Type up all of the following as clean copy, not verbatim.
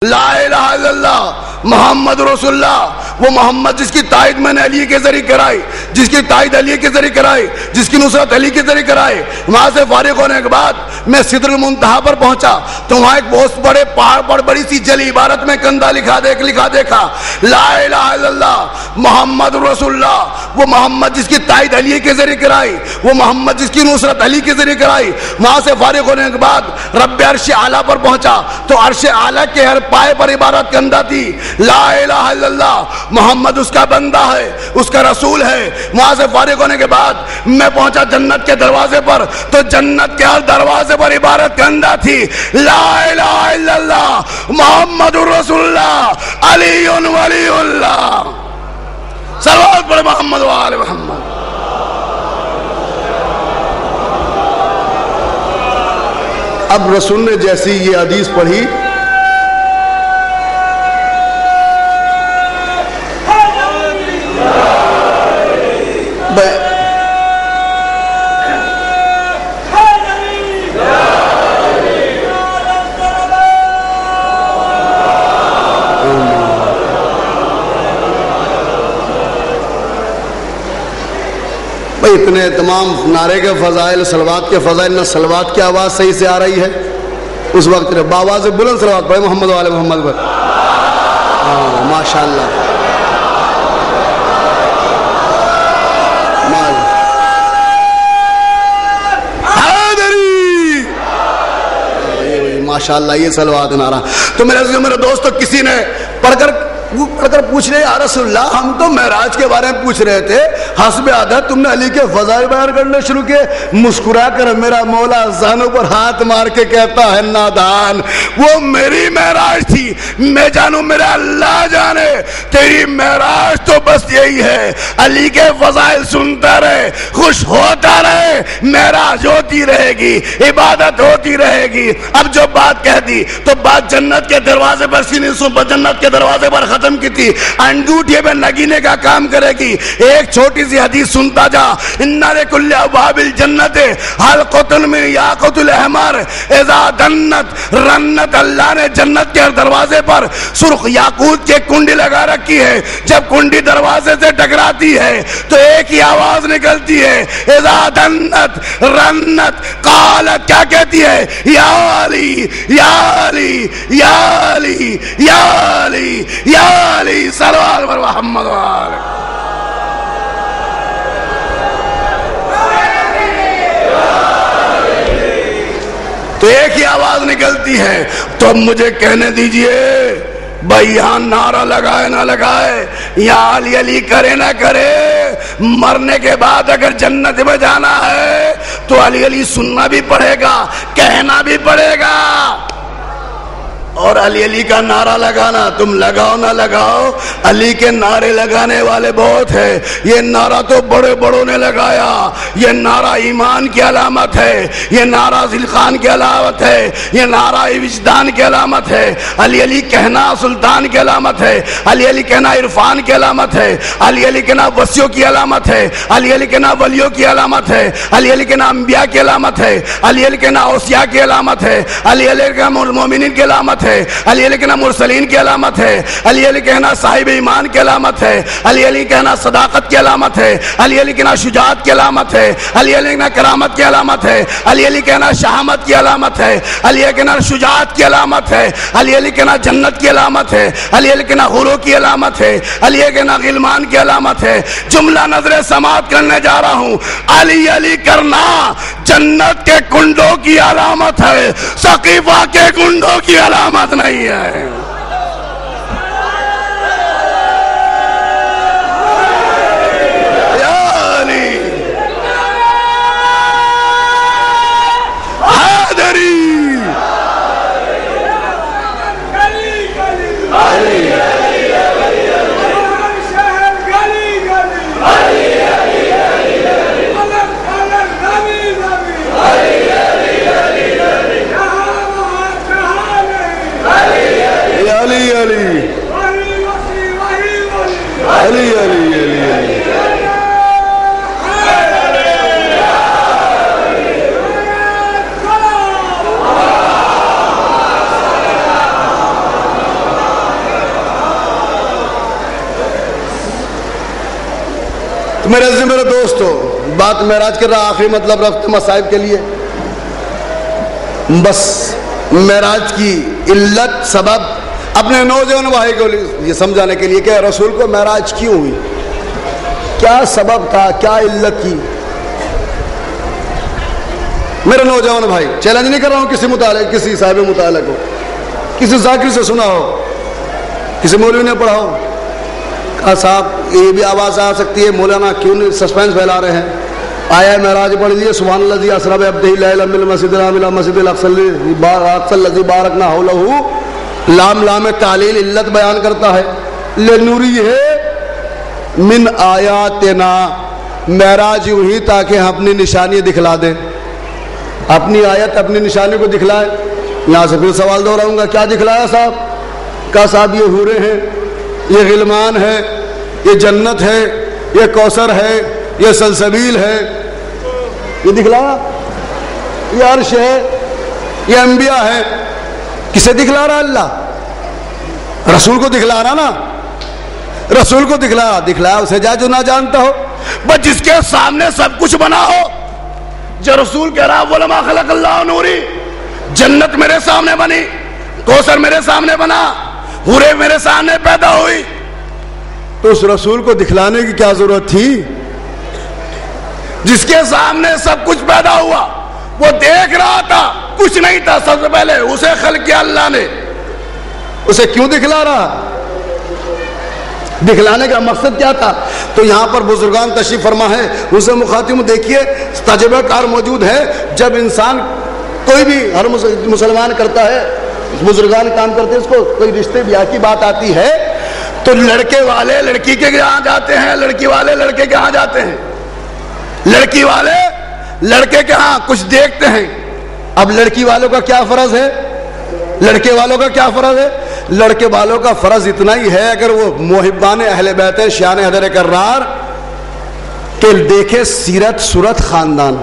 لا الہ الا اللہ محمد رسول اللہ، وہ محمد جس کی تائید میں نے علی کے ذریعے کرائی، جس کی تائید علی کے ذریعے کرائی، جس کی نصرت علی کے ذریعے کرائی۔ وہاں سے فارغ ہونے کے بعد میں سدر المنتہا پر پہنچا تو وہاں ایک بہت بڑے پہاڑ پر بڑی سی جلی عبارت میں کندھا لکھا دیکھا لا الہ الا اللہ محمد رسول اللہ، وہ محمد جس کی تائید علی کے ذریعے کرائی، وہ محمد جس کی نصرت علی کے ذریعے کرائی۔ وہاں سے فارغ ہونے کے بعد رب عرش اعلیٰ پر پہنچا تو عرش اعلیٰ کے ہر پائے پر عبارت کندھا تھی لا الہ الا اللہ محمد اس کا بندہ ہے، اس کا رسول ہے۔ وہاں سے فارغ ہونے کے بعد میں پہنچا جنت کے دروازے پر تو جنت کے ہر دروازے پر عبارت کندھا تھی لا الہ الا اللہ محمد رسول اللہ علی ولی اللہ۔ صلوات پڑھے محمد و آل محمد۔ اب رسول نے جیسی یہ حدیث پڑھی اتنے تمام نعرے کے فضائل، صلوات کے فضائل، نہ صلوات کی آواز صحیح سے آ رہی ہے اس وقت باواز بلند صلوات پڑھے محمد و آل محمد پر۔ ماشاءاللہ ماشاءاللہ یہ صلوات نعرہ۔ تو میرے دوستو کسی نے پڑھ کر پوچھ رہے یا رسول اللہ ہم تو معراج کے بارے میں پوچھ رہے تھے، حسب عادت تم نے علی کے فضائل بیان کرنے شروع کیے۔ مسکرا کر میرا مولا زانوں پر ہاتھ مار کے کہتا ہے نادان، وہ میری معراج تھی، میں جانوں میرا اللہ جانے، تیری معراج تو بس یہی ہے علی کے فضائل سنتا رہے، خوش ہوتا رہے، معراج ہوتی رہے گی، عبادت ہوتی رہے گی۔ اب جو بات کہہ دی تو بات جنت کے دروازے پر جنت کے دروازے پر ختم کی تھی، انگوٹھے میں نگینے کا کام کرے گی۔ ایک چھوٹی سی حدیث سنتا جا، ان لکل ابواب الجنت حلقۃ من یاقوت الاحمر اذا دنت رنت۔ اللہ نے جنت کے دروازے پر سرخ یاقوت کے کنڈی لگا رکھی ہے، جب کنڈی دروازے سے ٹکراتی ہے تو ایک ہی آواز نکلتی ہے اذا دنت رنت قالت، کیا کہتی ہے؟ یا علی یا علی یا علی یا علی یا علی صلوات پر محمد وآلہ۔ تو ایک ہی آواز نکلتی ہے۔ تو اب مجھے کہنے دیجئے بھائی یہاں نعرہ لگائے نہ لگائے، یہاں علی علی کرے نہ کرے، مرنے کے بعد اگر جنت میں جانا ہے تو علی علی سننا بھی پڑے گا، کہنا بھی پڑے گا۔ اور علی علی کا نعرہ لگانا، تم لگاؤ نہ لگاؤ، علی کے نعرے لگانے والے بہت ہیں۔ یہ نعرہ تو بڑے بڑوں نے لگایا، یہ نعرہ ایمان کی علامت ہے، یہ نعرہ ذلخان کی علامت ہے، یہ نعرہ وجدان کی علامت ہے۔ علی علی کہنا سلطان کی علامت ہے، علی علی کہنا عرفان کی علامت ہے، علی علی کہنا وصیوں کی علامت ہے، علی علی کہنا ولیوں کی علامت ہے، علی علی کہنا انبیاء کی علامت ہے، علی علی کہنا اوصیاء کی علامت ہے، علی علی کہنا مومنین کی علامت ہے، علی علی کہنا مرسلین کی علامت ہے، علی علی کہنا صاحب ایمان کی علامت ہے، علی علی کہنا صداقت کی علامت ہے، علی علی کہنا شجاعت کی علامت ہے، علی علی کہنا کرامت کی علامت ہے، علی علی کہنا شہامت کی علامت ہے، علی علی کہنا شجاعت کی علامت ہے، علی علی کہنا جنت کی علامت ہے، علی علی کہنا غرور کی علامت ہے، علی علی کہنا غلمان کی علامت ہے۔ جملہ نظر سماعت کرنے جا رہا ہوں، علی علی کرنا جنت کے کنڈوں کی علامت ہے، سقیفہ کے کنڈوں کی علامت نہیں ہے۔ تو میرے دوستو، بات معراج کر رہا، آخری مطلب رفت مصائب کے لیے، بس معراج کی علت سبب اپنے نوجوان بھائی کو یہ سمجھانے کے لیے کہ رسول کو معراج کیوں ہوئی، کیا سبب تھا، کیا علت کی. میرے نوجوان بھائی، چیلنج نہیں کر رہا ہوں کسی صاحب مطالعہ کو، کسی ذاکر سے سنا ہو، کسی مولوی نے پڑھا ہو، کہا صاحب یہ بھی آواز آ سکتی ہے، مولانا کیوں نہیں سسپینس پھیلا رہے ہیں، آیا معراج پڑھ لیجیے، سبحان الذی اسری بعبدہ لیلا من المسجد الحرام الی المسجد الاقصی الذی بارکنا حولہ. لام تعلیل علت بیان کرتا ہے، لنریہ من آیاتنا، معراج یوں ہی تاکہ ہم اپنی نشانی دکھلا دیں، اپنی آیت اپنی نشانی کو دکھلائے. یہاں سے پھر سوال دہراؤں گا، کیا دکھلایا صاحب؟ کہا صاحب یہ حوریں ہیں، یہ غلمان ہے، یہ جنت ہے، یہ کوثر ہے، یہ سلسبیل ہے، یہ دکھلایا. یہ عرش ہے، یہ انبیاء ہے. کسے دکھلا رہا؟ اللہ. رسول کو دکھلا رہا نا، رسول کو دکھلایا اسے جا جو نہ جانتا ہو، بس جس کے سامنے سب کچھ بنا ہو. جو رسول کہہ رہا وَلَمَا خَلَقَ اللَّهُ نُورِي، جنت میرے سامنے بنی، کوثر میرے سامنے بنا، حوریں میرے سامنے پیدا ہوئی، تو اس رسول کو دکھلانے کی کیا ضرورت تھی؟ جس کے سامنے سب کچھ پیدا ہوا وہ دیکھ رہا تھا، کچھ نہیں تھا، سب سے پہلے اسے خلق کیا اللہ نے، اسے کیوں دکھلا رہا؟ دکھلانے کا مقصد کیا تھا؟ تو یہاں پر بزرگان تشریف فرما ہے، اسے مخاطب دیکھیے، تجربہ کار موجود ہے. جب انسان کوئی بھی ہر مسلمان کرتا ہے، بزرگان کام کرتے ہیں، اس کو کوئی رشتے بیاہ کی بات آتی ہے تو لڑکے والے لڑکی کے یہاں جاتے ہیں، لڑکی والے لڑکے کے یہاں جاتے ہیں، لڑکی والے لڑکے کے ہاں کچھ دیکھتے ہیں. اب لڑکی والوں کا کیا فرض ہے؟ لڑکے والوں کا کیا فرض ہے؟ لڑکے والوں کا فرض اتنا ہی ہے، اگر وہ محبان اہل بیت ہیں، شیان حیدر کرار، کہ دیکھے سیرت صورت خاندان.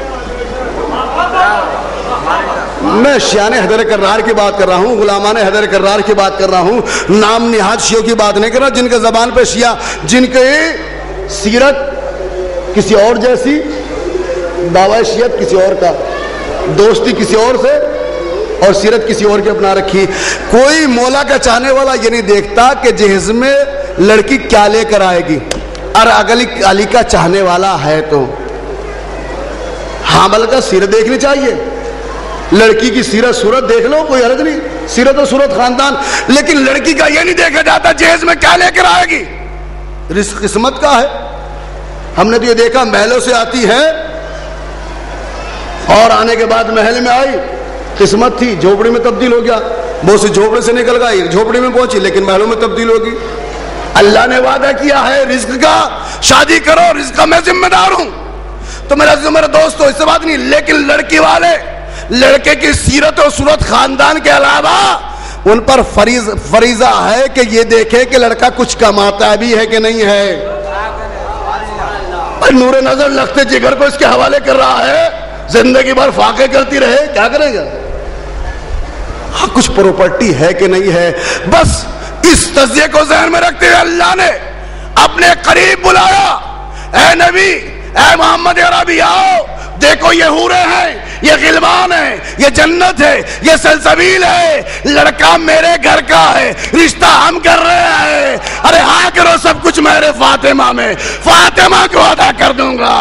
میں شیان حیدر کرار کی بات کر رہا ہوں، غلامان حیدر کرار کی بات کر رہا ہوں، نام نہاد شیعوں کی بات نہیں کر رہا، جن کے زبان پہ شیعہ، جن کے سیرت کسی اور جیسی، دعوی شیعت کسی اور کا، دوستی کسی اور سے، اور سیرت کسی اور کے اپنا رکھی. کوئی مولا کا چاہنے والا یہ نہیں دیکھتا کہ جہیز میں لڑکی کیا لے کر آئے گی، اور علی کا چاہنے والا ہے تو حامل کا سیرت دیکھنی چاہیے. لڑکی کی سیرت صورت دیکھ لو، کوئی حرج نہیں، سیرت و صورت خاندان، لیکن لڑکی کا یہ نہیں دیکھا جاتا جہیز میں کیا لے کر آئے گی. رزق قسمت کا ہے. ہم نے تو یہ دیکھا محلوں سے آتی ہے اور آنے کے بعد محل میں آئی، قسمت تھی، جھوپڑی میں تبدیل ہو گیا، بہت سی جھوپڑی سے نکل گئی، جھوپڑی میں پہنچی لیکن محلوں میں تبدیل ہوگی. اللہ نے وعدہ کیا ہے رزق کا، شادی کرو، رزق کا میں ذمہ دار ہوں. تو میرے دوستو اس سے بات نہیں، لیکن لڑکی والے لڑکے کی سیرت و صورت خاندان کے علاوہ ان پر فریضہ ہے کہ یہ دیکھے کہ لڑکا کچھ کماتا بھی ہے کہ نہیں ہے. نور نظر لخت جگر کو اس کے حوالے کر رہا ہے، زندگی بھر فاقے کرتی رہے، کیا کرے گا؟ ہاں کچھ پروپرٹی ہے کہ نہیں ہے. بس اس تجزیے کو ذہن میں رکھتے ہوئے اللہ نے اپنے قریب بلایا، اے نبی، اے محمد عربی، آؤ دیکھو یہ حوریں ہیں، یہ غلمان ہیں، یہ جنت ہے، یہ سلسبیل ہے، لڑکا میرے گھر کا ہے، رشتہ ہم کر رہے ہیں. ارے ہاں کرو سب کچھ میرے فاطمہ میں، فاطمہ کو ادا کر دوں گا.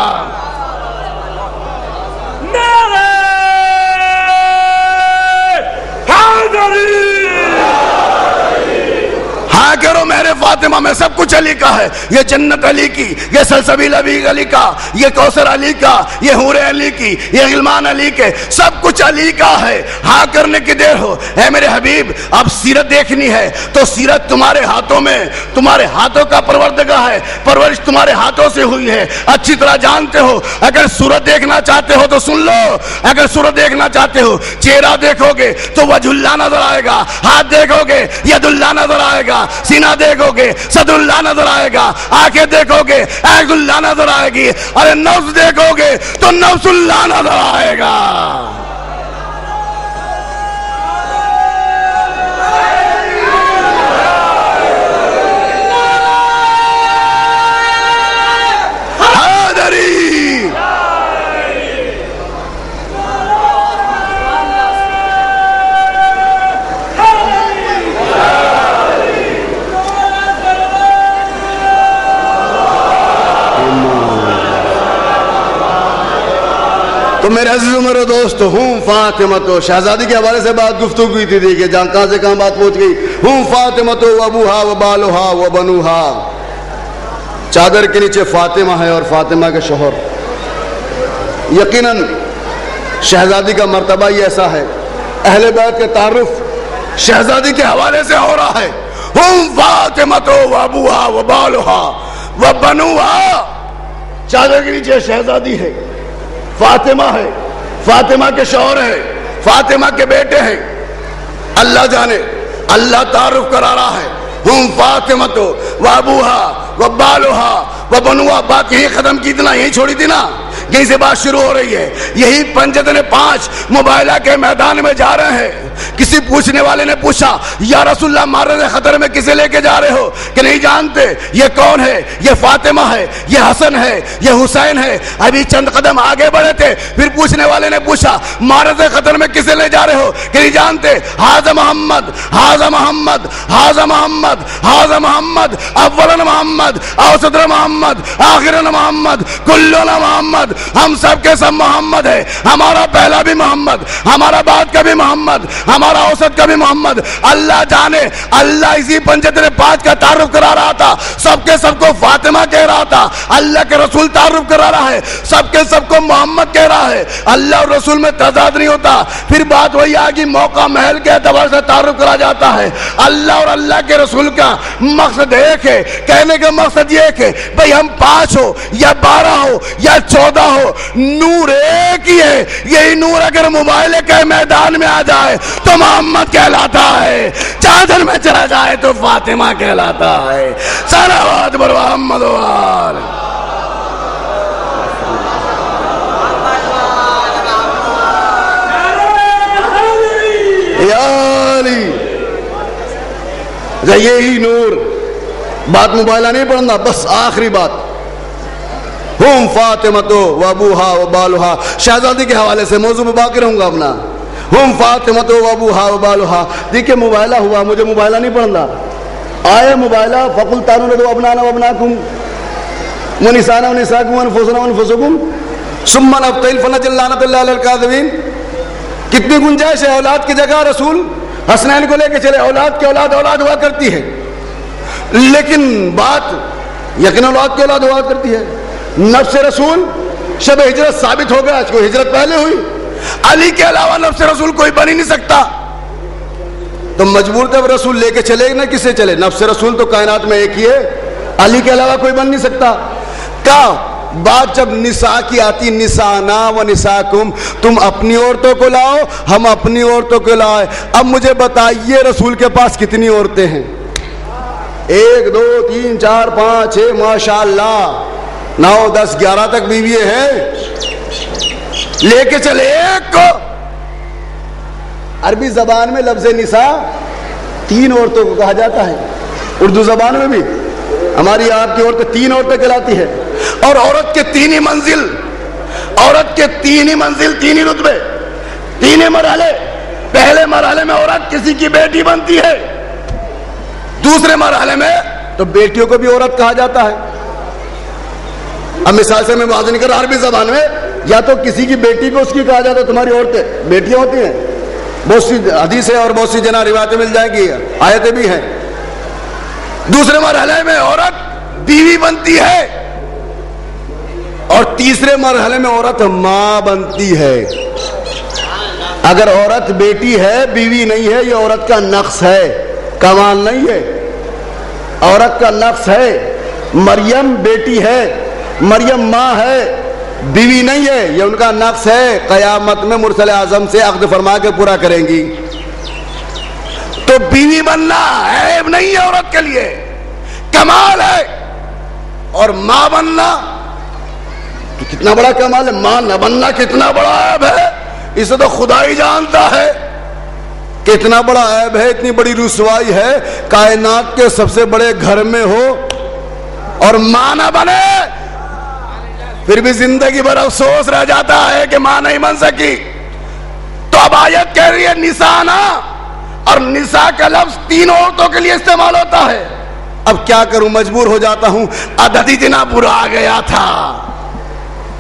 ہاں کرو میرے فاطمہ میں، سب کچھ علی کا ہے. یہ جنت علی کی، یہ سلسبیل علی کا، یہ کوثر علی کا، یہ حوریں علی کی، یہ غلمان علی کے، سب کچھ علی کا ہے. ہاں کرنے کی دیر ہو. اے میرے حبیب، اب سیرت دیکھنی ہے تو سیرت تمہارے ہاتھوں میں، تمہارے ہاتھوں کا پروردگاہ ہے، پرورش تمہارے ہاتھوں سے ہوئی ہے، اچھی طرح جانتے ہو. اگر صورت دیکھنا چاہتے ہو تو سن لو، اگر صورت دیکھنا چاہتے ہو، چہرہ دیکھو گے تو وجہ اللہ نظر آئے گا، ہاتھ دیکھو گے ید اللہ نظر آئے گا، سینہ دیکھو گے صد اللہ نظر آئے گا، آنکھیں دیکھو گے عین اللہ نظر آئے گی، اور نفس دیکھو گے تو نفس اللہ نظر آئے گا. تو میرے عزیزوں میرے دوست، ہوں فاطمہ تو شہزادی کے حوالے سے بات گفتگو کی تھی، دیکھیے جہاں کہاں سے کہاں بات پہنچ گئی. ہوں فاطمہ تو ابوہا و بالوہا و بنوہا. چادر کے نیچے فاطمہ ہے اور فاطمہ کے شوہر. یقیناً شہزادی کا مرتبہ ہی ایسا ہے. اہل بیت کے تعارف شہزادی کے حوالے سے ہو رہا ہے. ہم فاطمہ تو ابوہا و بالوہا و بنوہا. چادر کے نیچے شہزادی ہے، فاطمہ ہے، فاطمہ کے شوہر ہے، فاطمہ کے بیٹے ہیں. اللہ جانے اللہ تعارف کرا رہا ہے. ہم فاطمہ تو ابوہا و بالوہا و بنوہا. بات یہی ختم کی تھی نا، یہی چھوڑی تھی نا، یہیں سے بات شروع ہو رہی ہے. یہی پنجتن 5 مباہلہ کے میدان میں جا رہے ہیں. کسی پوچھنے والے نے پوچھا یا رسول اللہ معرض خطر میں کسے لے کے جا رہے ہو؟ کہ نہیں جانتے. یہ کون ہے؟ یہ فاطمہ ہے، یہ حسن ہے، یہ حسین ہے. ابھی چند قدم آگے بڑھے تھے، پھر پوچھنے والے نے پوچھا معرض خطر میں کسے لے جا رہے ہو؟ کہ نہیں جانتے. حاذا محمد، حاذا محمد، حاذا محمد، حاذا محمد، اولا محمد، اوسطا محمد، آخرا محمد، کلنا محمد. ہم سب کے سب محمد ہے. ہمارا پہلا بھی محمد، ہمارا بعد کا بھی محمد، ہمارا اوسط کا بھی محمد. اللہ جانے اللہ اسی پنجتن 5 کا تعارف کرا رہا تھا. سب کے سب کو فاطمہ کہہ رہا تھا. اللہ کے رسول تعارف کرا رہا ہے، سب کے سب کو محمد کہہ رہا ہے. اللہ اور رسول میں تضاد نہیں ہوتا. پھر بات وہی آگی، موقع محل کے اعتبار سے تعارف کرا جاتا ہے. اللہ اور اللہ کے رسول کا مقصد ایک ہے. کہنے کا مقصد یہ کہ بھئی ہم 5 ہو یا 12 ہو یا 14 ہو، نور ایک ہی ہے. یہی نور اگر مباہلے کے میدان میں آ جائے تو محمد کہلاتا ہے، چادر میں چلا جائے تو فاطمہ کہلاتا ہے. صلوات بر محمد و آل. یا علی. یہی نور. بات مباہلہ نہیں پڑھنا، بس آخری بات. ہم فاطمہ تو ابوہا و بالوہا. شہزادی کے حوالے سے موضوع میں باقی رہوں گا اپنا. ہم فاطمہ تو ابوہا و بالوہا. دیکھیں مباہلہ ہوا، مجھے مباہلہ نہیں پڑھنا. آئے مباہلہ فقل تانون دو ابنانا و ابناکم ونسانا و نساکم ونفسنا و انفسکم ثم نبتہل فنجعل لعنۃ اللہ علی الکاذبین. کتنی گنجائش ہے. اولاد کی جگہ رسول حسنین کو لے کے چلے. اولاد کی اولاد اولاد ہوا کرتی ہے، لیکن بات یقین اولاد کی اولاد ہوا کرتی ہے. نفس رسول شب ہجرت ثابت ہو گیا. اس کو ہجرت پہلے ہوئی. علی کے علاوہ نفس رسول کوئی بن ہی نہیں سکتا. تو مجبور تھے رسول لے کے چلے نہ کسے چلے. نفس رسول تو کائنات میں ایک ہی ہے، علی کے علاوہ کوئی بن نہیں سکتا. کہا بات جب نساء کی آتی، نسانا و نساکم، تم اپنی عورتوں کو لاؤ، ہم اپنی عورتوں کو لائے. اب مجھے بتائیے رسول کے پاس کتنی عورتیں ہیں؟ 1 2 3 4 5 6 ماشاءاللہ 9 10 11 تک بیوییں ہیں. لے کے چلے ایک کو. عربی زبان میں لفظ نساء 3 عورتوں کو کہا جاتا ہے. اردو زبان میں بھی ہماری آپ کی عورتیں 3 عورتیں کہلاتی ہے. اور عورت کے 3 ہی منزل، عورت کے 3 ہی منزل، 3 ہی رتبے، 3 ہی مرحلے. پہلے مرحلے میں عورت کسی کی بیٹی بنتی ہے. دوسرے مرحلے میں تو بیٹیوں کو بھی عورت کہا جاتا ہے. اب مثال سے میں واضح نہیں کر رہا، عربی زبان میں یا تو کسی کی بیٹی کو اس کی کہا جاتا ہے، تمہاری عورتیں بیٹیاں ہوتی ہیں. بہت سی حدیثیں اور بہت سی جنا روایتیں مل جائیں گی، آیتیں بھی ہیں. دوسرے مرحلے میں عورت بیوی بنتی ہے، اور تیسرے مرحلے میں عورت ماں بنتی ہے. اگر عورت بیٹی ہے بیوی نہیں ہے، یہ عورت کا نقص ہے، کمال نہیں ہے. عورت کا نقص ہے. مریم بیٹی ہے، مریم ماں ہے، بیوی نہیں ہے، یہ ان کا نقص ہے. قیامت میں مرسل اعظم سے عقد فرما کے پورا کریں گی. تو بیوی بننا عیب نہیں ہے عورت کے لیے، کمال ہے. اور ماں بننا تو کتنا بڑا کمال ہے. ماں نہ بننا کتنا بڑا عیب ہے، اسے تو خدا ہی جانتا ہے کتنا بڑا عیب ہے. اتنی بڑی رسوائی ہے کائنات کے سب سے بڑے گھر میں ہو اور ماں نہ بنے، پھر بھی زندگی بھر افسوس رہ جاتا ہے کہ ماں نہیں بن سکی. تو اب آیت کہہ رہی ہے نسانا، اور نساء کا لفظ 3 عورتوں کے لیے استعمال ہوتا ہے. اب کیا کروں، مجبور ہو جاتا ہوں. عدد اتنا برا آ گیا تھا،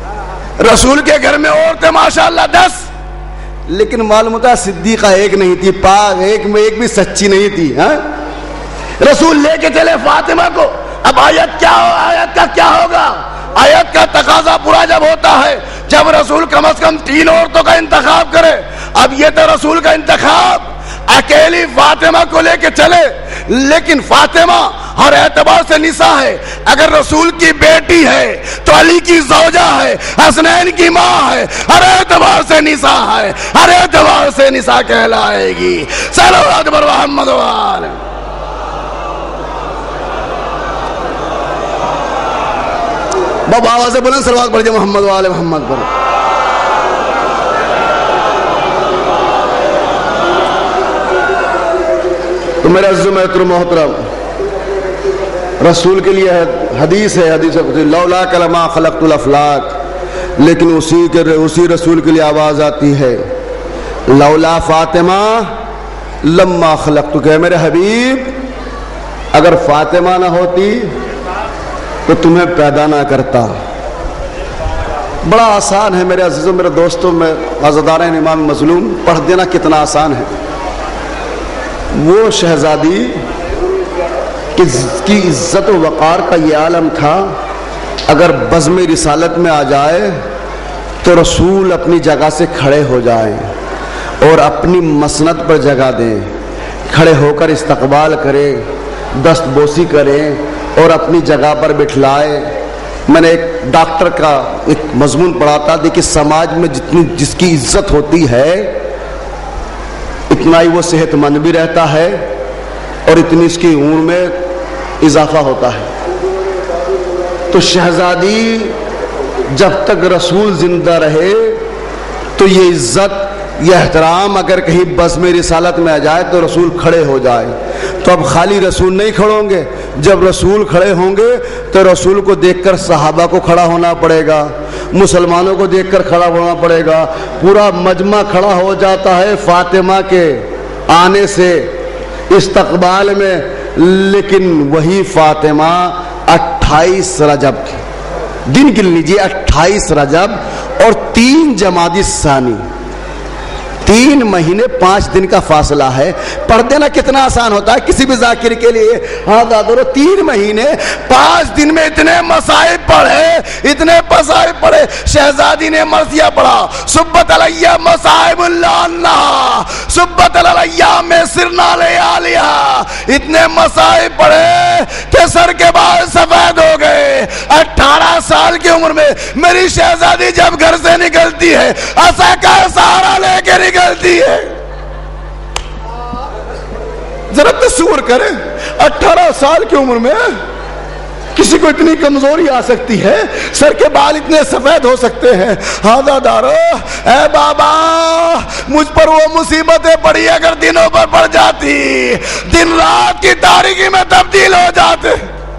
رسول کے گھر میں عورتیں ماشاءاللہ 10، لیکن معلوم ہوتا صدیقہ ایک نہیں تھی، پاک ایک میں ایک بھی سچی نہیں تھی. ہاں رسول لے کے چلے فاطمہ کو. اب آیت کا کیا ہوگا؟ آیت کا تقاضا پورا جب ہوتا ہے جب رسول کم از کم 3 عورتوں کا انتخاب کرے. اب یہ تو رسول کا انتخاب اکیلی فاطمہ کو لے کے چلے، لیکن فاطمہ ہر اعتبار سے نساء ہے. اگر رسول کی بیٹی ہے تو علی کی زوجہ ہے، حسنین کی ماں ہے، ہر اعتبار سے نساء ہے، ہر اعتبار سے نساء کہلائے گی. صلوات بر محمد وآلہ. بابا آواز سے بلند صلوات پڑھ جائے محمد وآلہ محمد پر. تو میرے عزیز و محترم، رسول کے لیے حدیث ہے، حدیث لولا کلمہ خلقت الافلاک، لیکن اسی رسول کے لیے آواز آتی ہے لولا فاطمہ لما خلقتک. کہ میرے حبیب اگر فاطمہ نہ ہوتی تو تمہیں پیدا نہ کرتا. بڑا آسان ہے میرے عزیزوں میرے دوستوں، میں عزادارین امام مظلوم پڑھ دینا کتنا آسان ہے. وہ شہزادی کی عزت و وقار کا یہ عالم تھا، اگر بزم رسالت میں آ جائے تو رسول اپنی جگہ سے کھڑے ہو جائیں اور اپنی مسند پر جگہ دیں، کھڑے ہو کر استقبال کرے، دست بوسی کرے اور اپنی جگہ پر بٹھلائے. میں نے ایک ڈاکٹر کا ایک مضمون پڑھا تھا، دیکھیں سماج میں جس کی عزت ہوتی ہے اتنا ہی وہ صحت مند بھی رہتا ہے اور اتنی اس کی عمر میں اضافہ ہوتا ہے. تو شہزادی جب تک رسول زندہ رہے تو یہ عزت یہ احترام اگر کہیں بزم رسالت میں آ جائے تو رسول کھڑے ہو جائے. تو اب خالی رسول نہیں کھڑوں گے، جب رسول کھڑے ہوں گے تو رسول کو دیکھ کر صحابہ کو کھڑا ہونا پڑے گا، مسلمانوں کو دیکھ کر کھڑا ہونا پڑے گا. پورا مجمع کھڑا ہو جاتا ہے فاطمہ کے آنے سے استقبال میں، لیکن وہی فاطمہ 28 رجب دن گن لیجیے، 28 رجب اور 3 جمادی الثانی، 3 مہینے 5 دن کا فاصلہ ہے. پڑھ دینا کتنا آسان ہوتا ہے کسی بھی ذاکر کے لیے. ہاں دادرو 3 مہینے 5 دن میں اتنے مصائب پڑھے، اتنے مصائب پڑھے. شہزادی نے مرثیہ پڑھا، سبت علیہ مصائب اللہ انہا سبت علیہ میں سرنا لیالیہ. اتنے مصائب پڑھے کہ سر کے بال سفید ہو گئے. 18 سال کی عمر میں میری شہزادی جب گھر سے نکلتی ہے عصا کا سہارا لے کے نکلتی ہے. ذرا تصور کریں 18 سال کی عمر میں کسی کو اتنی کمزوری آ سکتی ہے، سر کے بال اتنے سفید ہو سکتے ہیں. ہاں دارو اے بابا مجھ پر وہ مصیبتیں پڑی اگر دنوں پر پڑ جاتی، دن رات کی تاریکی میں تبدیل ہو جاتے.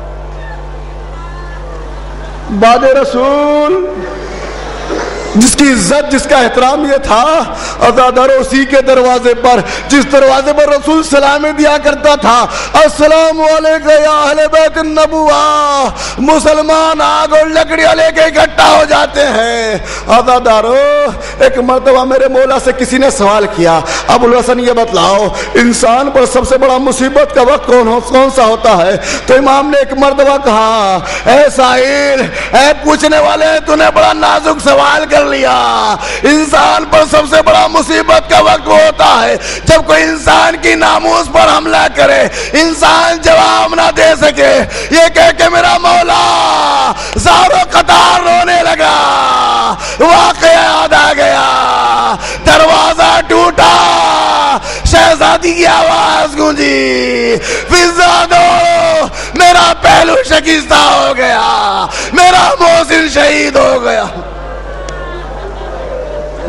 بعد رسول جس کی عزت جس کا احترام یہ تھا، عزادارو اسی کے دروازے پر جس دروازے پر رسول سلامیں دیا کرتا تھا، السلام علیکم یا اہل بیت النبوہ. مسلمان آگ اور لکڑیاں لے کے اکٹھا ہو جاتے ہیں. عزادارو ایک مرتبہ میرے مولا سے کسی نے سوال کیا، ابو الحسن یہ بتلاؤ انسان پر سب سے بڑا مصیبت کا وقت کون سا ہوتا ہے؟ تو امام نے ایک مرتبہ کہا، اے سائل اے پوچھنے والے تو نے بڑا نازک سوال کر لیا. انسان پر سب سے بڑا مصیبت کا وقت وہ ہوتا ہے جب کوئی انسان کی ناموس پر حملہ کرے، انسان جواب نہ دے سکے، یہ کہہ کے میرا مولا زارو قطار رونے لگا. واقعہ یاد آ گیا، دروازہ ٹوٹا، شہزادی کی آواز گونجی، فضا دو، میرا پہلو شکستہ ہو گیا، میرا محسن شہید ہو گیا.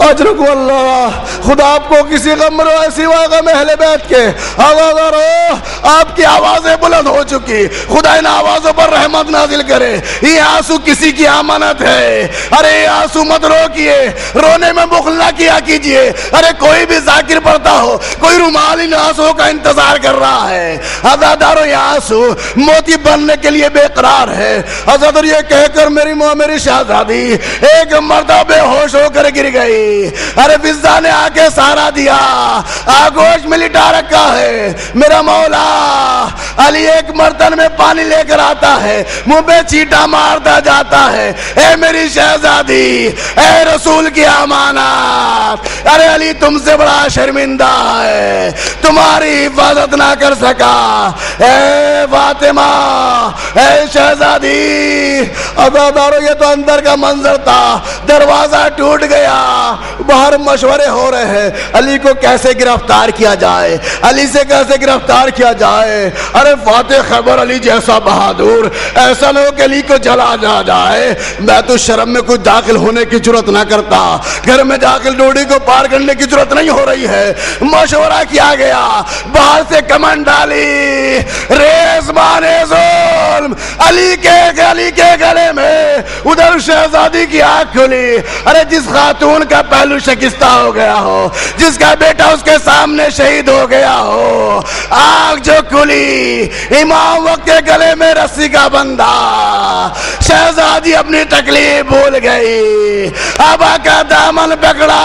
اجرک اللہ، خدا آپ کو کسی غم میں سوا غم اہل بیت کے آوازارو، آپ کی آوازیں بلند ہو چکی، خدا ان آوازوں پر رحمت نازل کرے۔ یہ آنسو کسی کی امانت ہے، ارے یہ آنسو مت روکیے، رونے میں بخل نہ کیا کیجئے۔ ارے کوئی بھی ذاکر پڑتا ہو، کوئی رومال ان آنسو کا انتظار کر رہا ہے۔ عزادارو یہ آنسو موتی بننے کے لیے بے قرار ہے۔ عزادار یہ کہہ کر میری شہزادی ایک مرتبہ بے ہوش ہو کر گر گئی۔ ارے فضا نے آ کے سہارا دیا، آگوش میں لٹا رکھا ہے۔ میرا مولا علی ایک برتن میں پانی لے کر آتا ہے، منہ پہ چیٹا مارتا جاتا ہے، اے میری شہزادی، اے رسول کی امانت، ارے علی تم سے بڑا شرمندہ ہے، تمہاری حفاظت نہ کر سکا، اے فاطمہ، اے شہزادی۔ عزادارو یہ تو اندر کا منظر تھا، دروازہ ٹوٹ گیا، باہر مشورے ہو رہے ہیں علی کو کیسے گرفتار کیا جائے، علی سے کیسے گرفتار کیا جائے۔ ارے فاتح خیبر علی جیسا بہادر، ایسا نہ ہو کہ علی کو جلا نہ جائے۔ میں تو شرم میں کچھ داخل ہونے کی جرات نہ کرتا، گھر میں داخل ڈوڑی کو پار کرنے کی جرات نہیں ہو رہی ہے۔ مشورہ کیا گیا، باہر سے کمن ڈالی، ریزبان ظلم علی کے گلے میں، ادھر شہزادی کی آنکھ کھلی۔ ارے جس خاتون کا پہلو شکستہ ہو گیا ہو، جس کا بیٹا اس کے سامنے شہید ہو گیا ہو، آنکھ جو کھلی، امام وقت کے گلے میں رسی کا بندہ، شہزادی اپنی تکلیف بھول گئی، ابا کا دامن پکڑا۔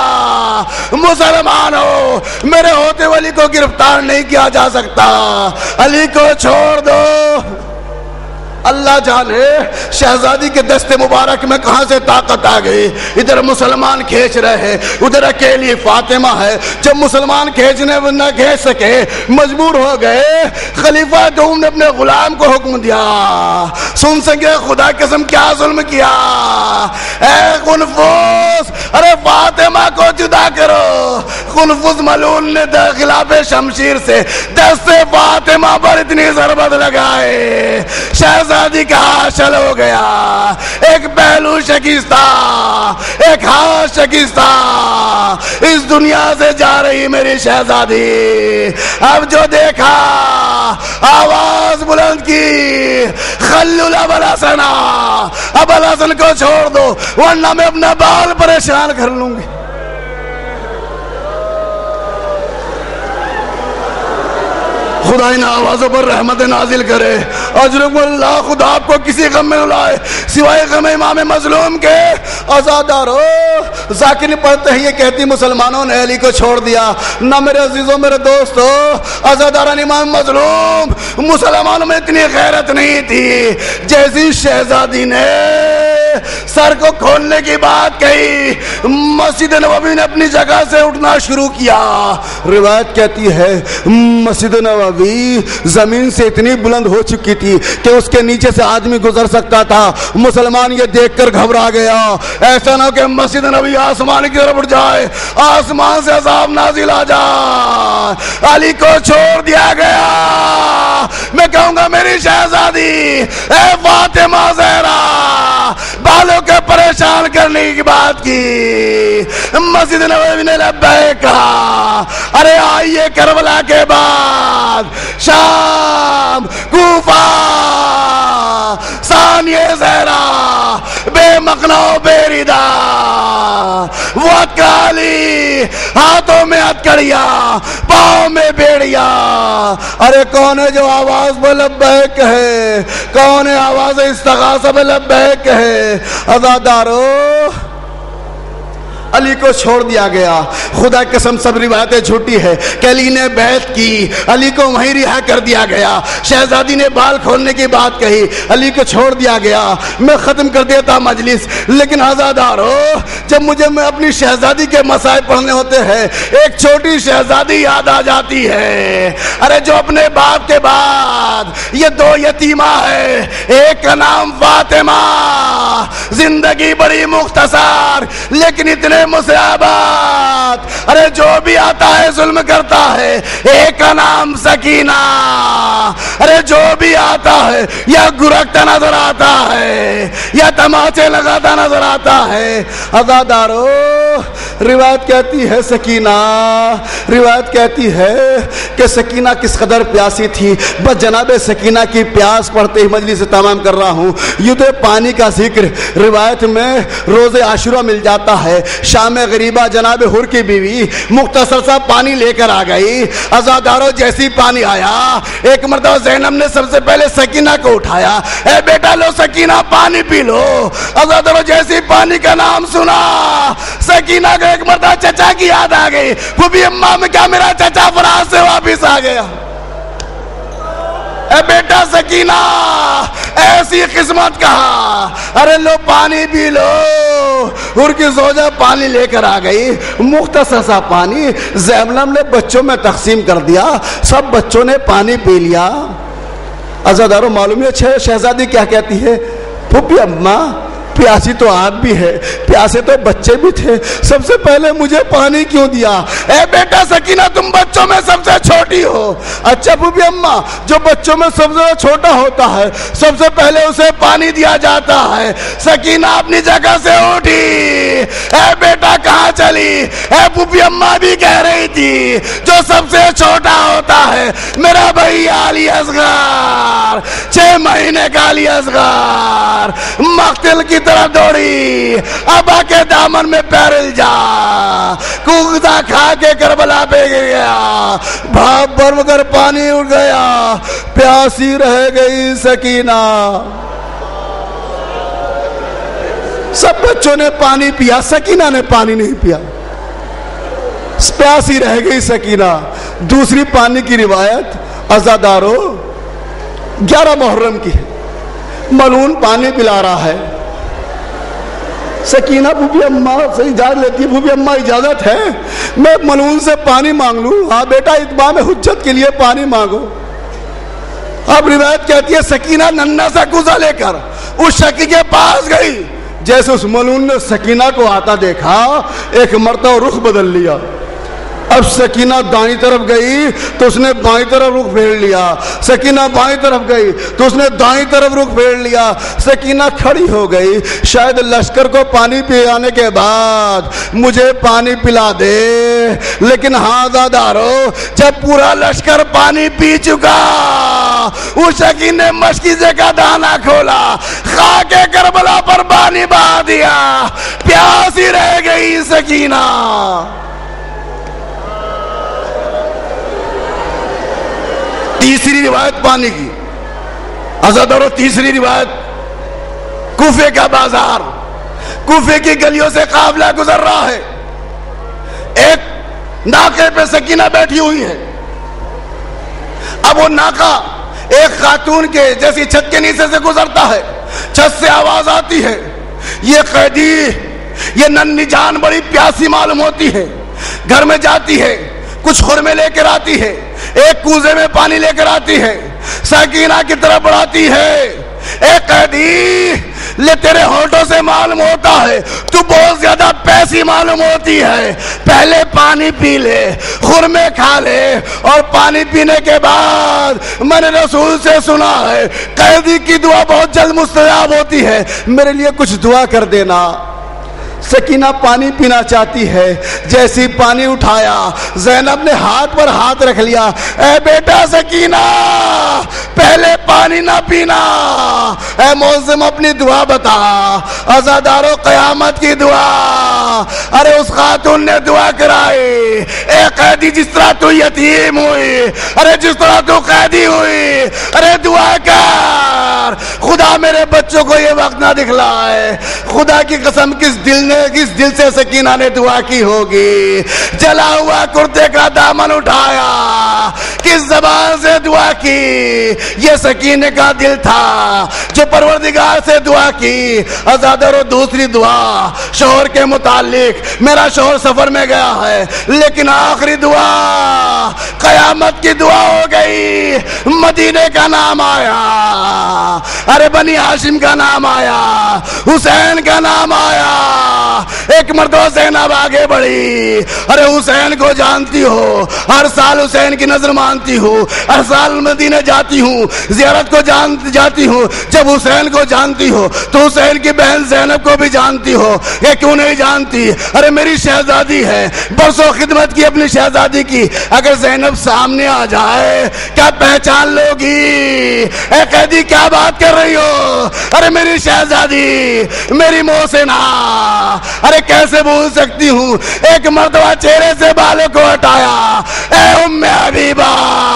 مسلمانوں، میرے ہوتے علی کو گرفتار نہیں کیا جا سکتا، علی کو چھوڑ دو۔ اللہ جانے شہزادی کے دست مبارک میں کہاں سے طاقت آ گئی۔ ادھر مسلمان کھینچ رہے ہیں، ادھر اکیلی فاطمہ ہے۔ جب مسلمان کھینچنے نہ کھینچ سکے، مجبور ہو گئے، خلیفہ دوم نے اپنے غلام کو حکم دیا، سن سکے خدا قسم کیا ظلم کیا، اے خنفس، ارے فاطمہ کو جدا کرو۔ خنفس ملعون نے خلاف شمشیر سے دست فاطمہ پر اتنی ضربت لگائے، شہزادی کا حاصل ہو گیا، ایک پہلو شکستہ، ایک ہاتھ شکستہ، اس دنیا سے جا رہی میری شہزادی۔ اب جو دیکھا، آواز بلند کی، خلو ابو الحسن، ابو الحسن کو چھوڑ دو ورنہ میں اپنا بال پریشان کر لوں گی۔ خدا ان آوازوں پر رحمت نازل کرے۔ اجرکم اللہ، خدا آپ کو کسی غم میں نہ لائے سوائے غم امام مظلوم کے۔ عزادارو، ذاکر پڑھتے ہیں یہ کہتی مسلمانوں نے علی کو چھوڑ دیا۔ نہ میرے عزیزوں، میرے دوستو، عزاداران امام مظلوم، مسلمانوں میں اتنی غیرت نہیں تھی۔ جیسی شہزادی نے سر کو کھولنے کی بات کہی، مسجد نبوی نے اپنی جگہ سے اٹھنا شروع کیا۔ روایت کہتی ہے مسجد نبوی زمین سے اتنی بلند ہو چکی تھی کہ اس کے نیچے سے آدمی گزر سکتا تھا۔ مسلمان یہ دیکھ کر گھبرا گیا، ایسا نہ ہو کہ مسجد نبوی آسمان کی طرف اٹھ جائے، آسمان سے عذاب نازل آ جائے۔ علی کو چھوڑ دیا گیا۔ میں کہوں گا میری شہزادی، اے فاطمہ زہرا، بالوں کے پریشان کرنے کی بات کی، مسجد نبوی نے لبیک کہا۔ ارے آئیے کربلا کے بعد شام، کوفہ، ثانیہ زہرا، بے مقنع بے ردا، وہ اتکالی، ہاتھوں میں ہتکڑیاں، پاؤں میں بیڑیاں۔ ارے کون ہے جو آواز میں لبیک ہے؟ کون ہے آواز استغاثہ میں لبیک ہے؟ عزادارو، علی کو چھوڑ دیا گیا۔ خدا قسم سب روایتیں جھوٹی ہے کہ علی نے بیعت کی، علی کو وہیں رہا کر دیا گیا۔ شہزادی نے بال کھولنے کی بات کہی، علی کو چھوڑ دیا گیا۔ میں ختم کر دیتا مجلس، لیکن عزادارو، جب مجھے میں اپنی شہزادی کے مسائل پڑھنے ہوتے ہیں، ایک چھوٹی شہزادی یاد آ جاتی ہے۔ ارے جو اپنے باپ کے بعد یہ دو یتیمہ ہے، ایک کا نام فاطمہ، زندگی بڑی مختصر لیکن اتنے مصیبات، ارے جو بھی آتا ہے ظلم کرتا ہے۔ ایک کا نام سکینہ، ارے جو بھی آتا ہے یا گرکتا نظر آتا ہے یا تماچے لگاتا نظر آتا ہے۔ عزادارو، روایت کہتی ہے سکینہ، روایت کہتی ہے کہ سکینہ کس قدر پیاسی تھی، بس جناب سکینہ کی پیاس پڑھتے ہی مجلس تمام کر رہا ہوں، یوں تو پانی کا ذکر روایت میں روز عاشورہ مل جاتا ہے۔ شام غریبہ جناب حر کی بیوی مختصر سا پانی لے کر آ گئی، عزاداروں جیسی پانی آیا، ایک مرتبہ زینب نے سب سے پہلے سکینہ کو اٹھایا، اے بیٹا لو سکینہ پانی پی لو۔ عزاداروں جیسی پانی کا نام سنا، سکینہ کو ایک مرتبہ چچا کی یاد آ گئی، پھوپھی اماں میں کیا میرا چچا فرانس سے واپس آ گیا۔ اے بیٹا سکینہ ایسی قسمت کہا، ارے لو پانی پی لو۔ حر کی زوجہ پانی لے کر آ گئی، مختصر سا پانی زینب نے بچوں میں تقسیم کر دیا، سب بچوں نے پانی پی لیا۔ عزاداروں معلوم ہے شہزادی کیا کہتی ہے، پھوپھی اماں پیاسی تو آپ بھی ہے، پیاسے تو بچے بھی تھے، سب سے پہلے مجھے پانی کیوں دیا؟ اے بیٹا سکینہ تم بچوں میں سب سے چھوٹی ہو۔ اچھا پھوپھی اماں، جو بچوں میں سب سے چھوٹا ہوتا ہے سب سے پہلے اسے پانی دیا جاتا ہے۔ سکینہ اپنی جگہ سے اٹھی، اے بیٹا کہاں چلی؟ اے پھوپھی اماں بھی کہہ رہی تھی جو سب سے چھوٹا ہوتا ہے میرا بھائی علی اصغر، 6 مہینے کا علی اصغر مقتل کی طرح دوڑی، ابا کے دامن میں پیر الجا، کوزہ کھا کے کربلا پہ گیا، بھاپ بھر کر پانی اٹھ گیا، پیاسی رہ گئی سکینہ۔ سب بچوں نے پانی پیا، سکینہ نے پانی نہیں پیا، پیاسی رہ گئی سکینہ۔ دوسری پانی کی روایت عزاداروں 11 محرم کی ہے، ملعون پانی پلا رہا ہے، سکینہ پھوپھی اماں سے اجازت لیتی ہے، پھوپھی اماں اجازت ہے میں ملعون سے پانی مانگ لوں؟ ہاں بیٹا اتمام حجت کے لیے پانی مانگو۔ اب روایت کہتی ہے سکینہ ننھا سا کوزہ لے کر اس شکی کے پاس گئی، جیسے اس ملعون نے سکینہ کو آتا دیکھا ایک مرتبہ رخ بدل لیا۔ اب سکینہ دائیں طرف گئی تو اس نے بائیں طرف رخ پھیر لیا، سکینہ بائیں طرف گئی تو اس نے دائیں طرف رخ پھیر لیا، سکینہ کھڑی ہو گئی، شاید لشکر کو پانی پلانے کے بعد مجھے پانی پلا دے، لیکن ہاں عزادارو جب پورا لشکر پانی پی چکا اس شکین نے مشکیزے کا دانا کھولا، خاک کربلا پر پانی بہا دیا، پیاسی رہ گئی سکینہ۔ تیسری روایت پانی کی، عزادارو تیسری روایت کوفے کا بازار، کوفے کی گلیوں سے قافلہ گزر رہا ہے، ایک ناکے پہ سکینہ بیٹھی ہوئی ہے، اب وہ ناکہ ایک خاتون کے جیسی چھت کے نیچے سے گزرتا ہے، چھت سے آواز آتی ہے، یہ قیدی یہ ننھی جان بڑی پیاسی معلوم ہوتی ہے، گھر میں جاتی ہے کچھ خرمے لے کر آتی ہے، ایک کوزے میں پانی لے کر آتی ہے، سکینہ کی طرف بڑھاتی ہے، اے قیدی لے تیرے ہونٹوں سے معلوم ہوتا ہے تو بہت زیادہ پیسی معلوم ہوتی ہے، پہلے پانی پی لے، خرمے کھا لے، اور پانی پینے کے بعد میں نے رسول سے سنا ہے قیدی کی دعا بہت جلد مستجاب ہوتی ہے، میرے لیے کچھ دعا کر دینا۔ سکینہ پانی پینا چاہتی ہے، جیسی پانی اٹھایا زینب نے ہاتھ پر ہاتھ رکھ لیا، اے بیٹا سکینہ پہلے پانی نہ پینا، اے معظم اپنی دعا بتا۔ عزادارو قیامت کی دعا، ارے اس خاتون نے دعا کرائی، اے قیدی جس طرح تو یتیم ہوئی، ارے جس طرح تو قیدی ہوئی، ارے دعا کر خدا میرے بچوں کو یہ وقت نہ دکھلائے۔ خدا کی قسم کس دل سے سکینہ نے دعا کی ہوگی، جلا ہوا کرتے کا دامن اٹھایا، کس زبان سے دعا کی، یہ سکینہ کا دل تھا جو پروردگار سے دعا کی۔ عزادارو دوسری دعا شوہر کے متعلق، میرا شوہر سفر میں گیا ہے لیکن آخری دعا قیامت کی دعا ہو گئی، مدینے کا نام آیا، ارے بنی ہاشم کا نام آیا، حسین کا نام آیا، ایک مرتبہ زینب آگے بڑھی، ارے حسین کو جانتی ہو، ہر سال حسین کی نظر مانتی ہوں، ہر سال مدینہ جاتی ہوں، زیارت کو جاتی ہوں، جب حسین کو جانتی ہو تو حسین کی بہن زینب کو بھی جانتی ہو، یہ کیوں نہیں جانتی؟ ارے میری شہزادی ہے، برسوں خدمت کی اپنی شہزادی کی، اگر زینب سامنے آ جائے کیا پہچان لوگی؟ اے قیدی کیا بات کر رہی ہو؟ ارے میری شہزادی، میری محسنہ، ارے کیسے بھول سکتی ہوں؟ ایک مرتبہ چہرے سے بالوں کو ہٹایا، اے ام حبیبہ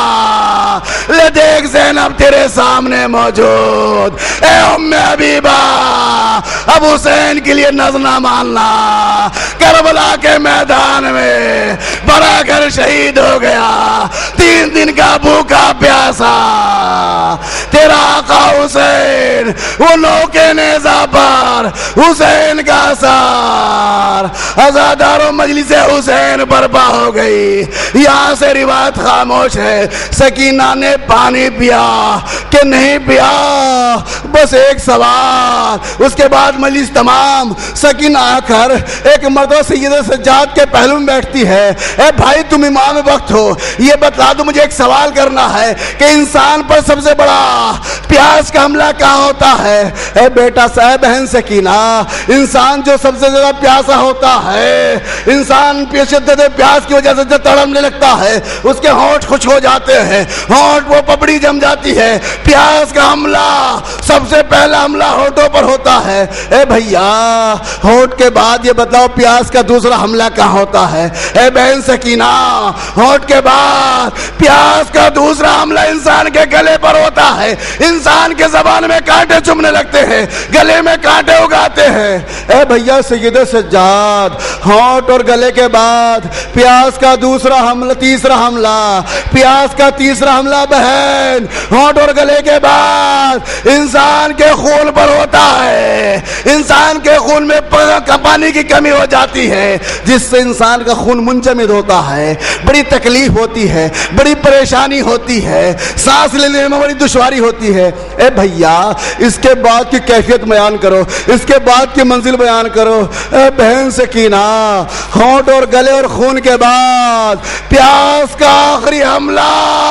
لے دیکھ زینب تیرے سامنے موجود، اے ام حبیبہ اب حسین کے لیے نظر نہ ماننا، کربلا کے میدان میں بڑا کر شہید ہو گیا، 3 دن کا بھوکا پیاسا تیرا آقا حسین، وہ نوکے نیزہ پر حسین کا سار، عزاداروں مجلس حسین برپا ہو گئی۔ یہاں سے روایت خاموش ہے، سکینہ نے پانی پیا کہ نہیں پیا، بس ایک سوال، اس کے بعد مجلس تمام۔ سکینہ آ کر ایک مرتبہ سید سجاد کے پہلو میں بیٹھتی ہے، اے بھائی تم امام وقت ہو، یہ بتلا دو مجھے، ایک سوال کرنا ہے کہ انسان پر سب سے بڑا پیاس کا حملہ کہاں ہوتا ہے؟ اے بیٹا صاحب بہن سکینہ، انسان جو سب سے زیادہ پیاسا ہوتا ہے، انسان شدت پیاس کی وجہ سے جو تڑپنے لگتا ہے اس کے ہونٹ خشک ہو جاتے ہیں، ہونٹ وہ پپڑی جم جاتی ہے، پیاس کا حملہ سب سے پہلا حملہ ہونٹوں پر ہوتا ہے۔ اے بھیا ہونٹ کے بعد یہ بتلاؤ پیاس کا دوسرا حملہ کہاں ہوتا ہے؟ اے بہن سکینہ ہونٹ کے بعد پیاس کا دوسرا حملہ انسان کے گلے پر ہوتا ہے، انسان کے زبان میں کانٹے چبھنے لگتے ہیں، گلے میں کانٹے اگاتے ہیں۔ اے بھیا سید سجاد ہونٹ اور گلے کے بعد پیاس کا دوسرا حملہ، تیسرا حملہ، پیاس کا تیسرا حملہ بہن ہونٹ اور گلے کے بعد انسان کے خون پر ہوتا ہے۔ انسان کے خون میں پانی کی کمی ہو جاتی ہے، جس سے انسان کا خون منجمد ہوتا ہے، بڑی تکلیف ہوتی ہے، بڑی پریشانی ہوتی ہے، سانس لینے میں بڑی دشواری ہوتی ہے۔ اے بھیا اس کے بعد کی کیفیت بیان کرو، اس کے بعد کی منزل بیان کرو۔ اے بہن سکینہ ہونٹ اور گلے اور خون کے بعد پیاس کا آخری حملہ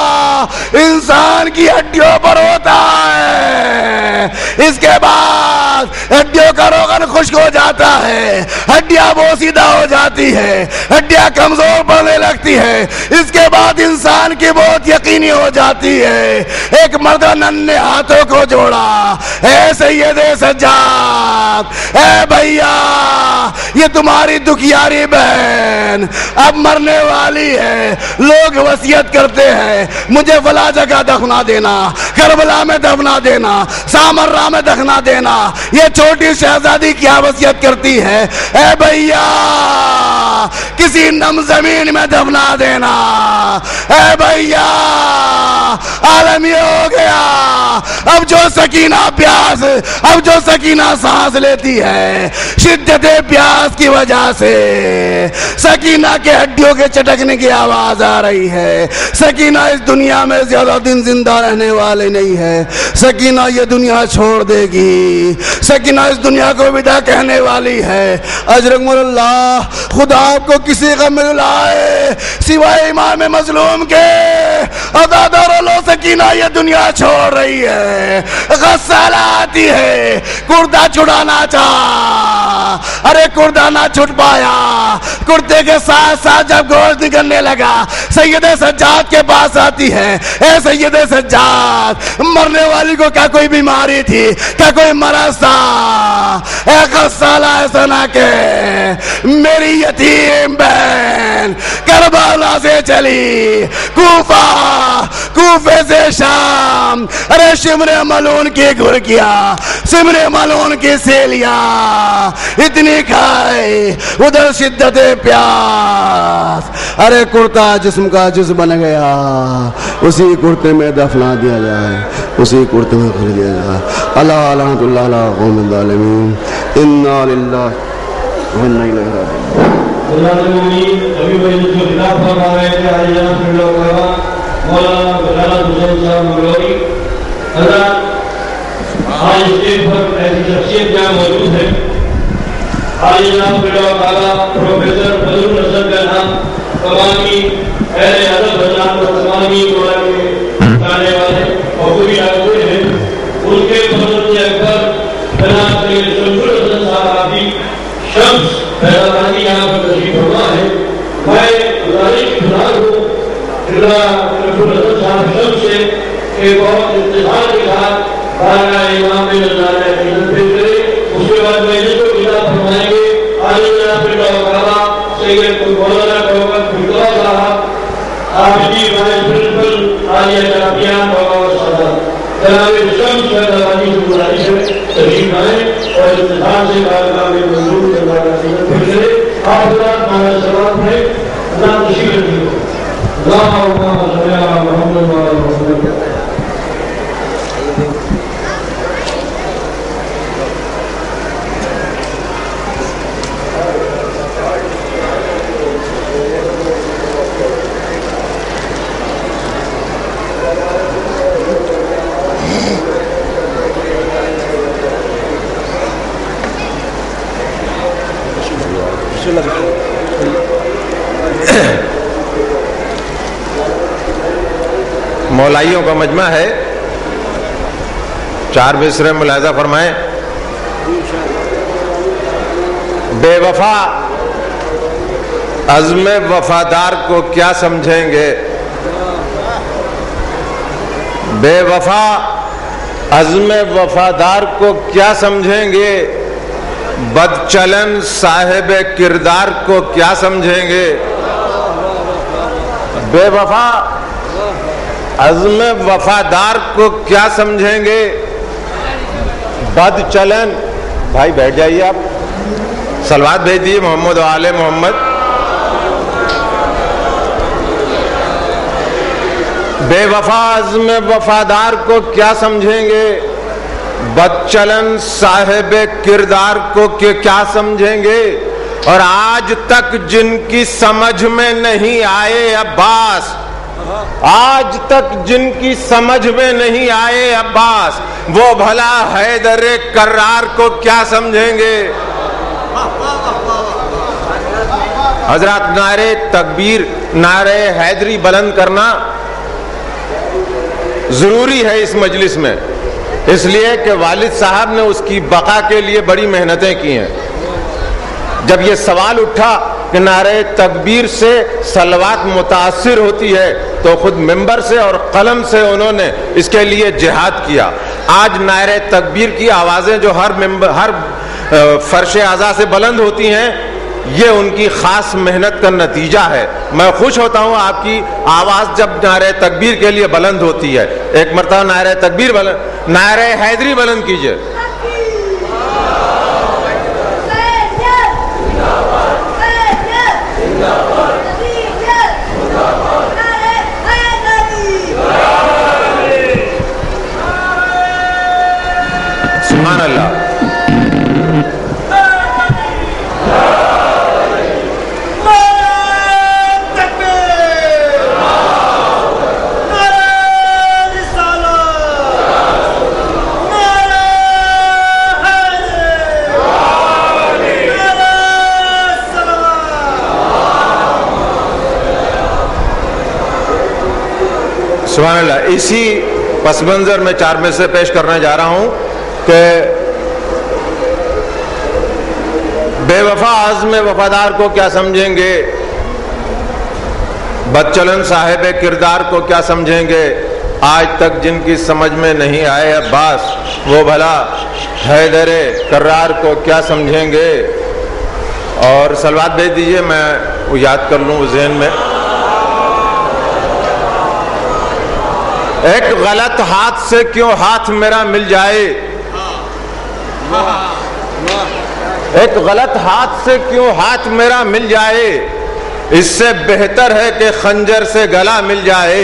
انسان کی ہڈیوں پر ہوتا ہے، اس کے بعد ہڈیوں کا روغن خشک ہو جاتا ہے، ہڈیاں بوسیدہ ہو جاتی ہے، ہڈیاں کمزور پڑنے لگتی ہے، اس کے بعد انسان کی موت یقینی ہو جاتی ہے۔ ایک مرد ننھے ہاتھوں کو جوڑا، اے سید سجاد، اے بھیا یہ تمہاری دکھیاری بہن اب مرنے والی ہے، لوگ وصیت کرتے ہیں مجھے فلاں جگہ دفنا دینا، کربلا میں دفنا دینا، سامرہ میں دفنا دینا، یہ چھوٹی شہزادی کیا وصیت کرتی ہے؟ اے بھیا کسی نم زمین میں دفنا دینا۔ اے بھیا عالم یہ ہو گیا، اب جو سکینہ پیاس، اب جو سکینہ سانس لیتی ہے شدت پیاس کی وجہ سے سکینہ کے ہڈیوں کے چٹکنے کی آواز آ رہی ہے۔ سکینہ اس دنیا میں زیادہ دن زندہ رہنے والے نہیں ہے، سکینہ یہ دنیا چھوڑ دے گی، سکینہ اس دنیا کو ودا کہنے والی ہے۔ اجرک اللہ خدا آپ کو کسی غم میں لائے سوائے امام مظلوم کے، عزادارو لو سکینہ یہ دنیا چھوڑ رہی ہے، غسالہ آتی ہے، کردہ چھڑانا چاہا، ارے کردہ نہ چھٹ پایا، کردے کے ساتھ ساتھ جب گوشت نکلنے لگا سید سجاد کے پاس آتی ہے، اے سید سجاد مرنے والی کو کیا کوئی بیماری تھی، کیا کوئی مرض تھا؟ اے غسالہ ایسا نہ کہ میری یتیم بہن کربلا سے چلی کوفے سے شام، ارے شمر ملون کی گھرکیاں، شمر ملون کی سیلیاں اتنی کھائے، ادھر شدت پیاس، ارے کرتا جسم کا جز بن گیا، اسی کرتے میں دفنا دیا جائے، اسی کرتے میں کر دیا جائے۔ اللہ لعنت اللہ علی قوم الظالمین، انا للہ و انا الیہ راجعون۔ اللہ نے ابھی بڑی جو کتاب فرما رہے تھے آج یہاں پھر لوگ مولانا غلام حسین صاحب مغلوی، اللہ آج اسٹیج پر ایسی شخصیت جہاں موجود ہے. آج جناب تعالیٰ پروفیسر فضل النصر کا نام تمامی اہل ادب حضرات اور تمامی جانے والے اور پوری ہوئے ہیں. ان کے فضل سے اکبر جناب سید شمس الحسن صاحب بھی شمس پیداواری یہاں پر تشریف فرما ہے. میں گزارش گزار ہوں شمس الحسن صاحب شمس سے کہ بہت افتخار کے ساتھ بارگاہ امام میں نظارہ عقیدت پیش کرے. اس کے بعد مجلس کو خطاب فرمائیں گے عالی جناب تعالیٰ سید مولانا توکل فردوس صاحب عابدی وائس پرنسپل عالیہ جامعہ بابا سعادت. جناب شمس پیداواری سے گزارش ہے تشریف لائیں اور افتخار سے بارگاہ میں منظور نظارہ عقیدت پیش کرے. آپ حضرات مانا سلام ہے اللہ تشریف رکھیے. اللہم صلی علی محمد و علی محمد. مولائیوں کا مجمع ہے. 4 مصرے ملاحظہ فرمائیں. بے وفا عزم وفادار کو کیا سمجھیں گے؟ بے وفا عزم وفادار کو کیا سمجھیں گے؟ بد چلن صاحب کردار کو کیا سمجھیں گے؟ بے وفا عزم وفادار کو کیا سمجھیں گے؟ بد چلن. بھائی بیٹھ جائیے آپ. صلوات بھیج دیجیے محمد و آل محمد. بے وفا عزم وفادار کو کیا سمجھیں گے؟ بد چلن صاحب کردار کو کیا سمجھیں گے؟ اور آج تک جن کی سمجھ میں نہیں آئے عباس، آج تک جن کی سمجھ میں نہیں آئے عباس، وہ بھلا حیدر کرار کو کیا سمجھیں گے؟ حضرات نعرے تکبیر، نعرے حیدری بلند کرنا ضروری ہے اس مجلس میں، اس لیے کہ والد صاحب نے اس کی بقا کے لیے بڑی محنتیں کی ہیں. جب یہ سوال اٹھا کہ نعرہ تکبیر سے صلوات متاثر ہوتی ہے تو خود ممبر سے اور قلم سے انہوں نے اس کے لیے جہاد کیا. آج نعرہ تکبیر کی آوازیں جو ہر فرش اعضاء سے بلند ہوتی ہیں، یہ ان کی خاص محنت کا نتیجہ ہے. میں خوش ہوتا ہوں آپ کی آواز جب نعرہ تکبیر کے لیے بلند ہوتی ہے. ایک مرتبہ نعرہ تکبیر بلند، نعرہ حیدری بلند کیجئے. سبحان اللہ. سبحان اللہ. اسی پس منظر میں 4 میں سے پیش کرنے جا رہا ہوں کہ بے وفا عزم وفادار کو کیا سمجھیں گے؟ بد چلن صاحب کردار کو کیا سمجھیں گے؟ آج تک جن کی سمجھ میں نہیں آئے عباس، وہ بھلا حیدر کرار کو کیا سمجھیں گے؟ اور صلوات بھیج دیجئے، میں وہ یاد کر لوں ذہن میں. ایک غلط ہاتھ سے کیوں ہاتھ میرا مل جائے، ایک غلط ہاتھ سے کیوں ہاتھ میرا مل جائے، اس سے بہتر ہے کہ خنجر سے گلا مل جائے.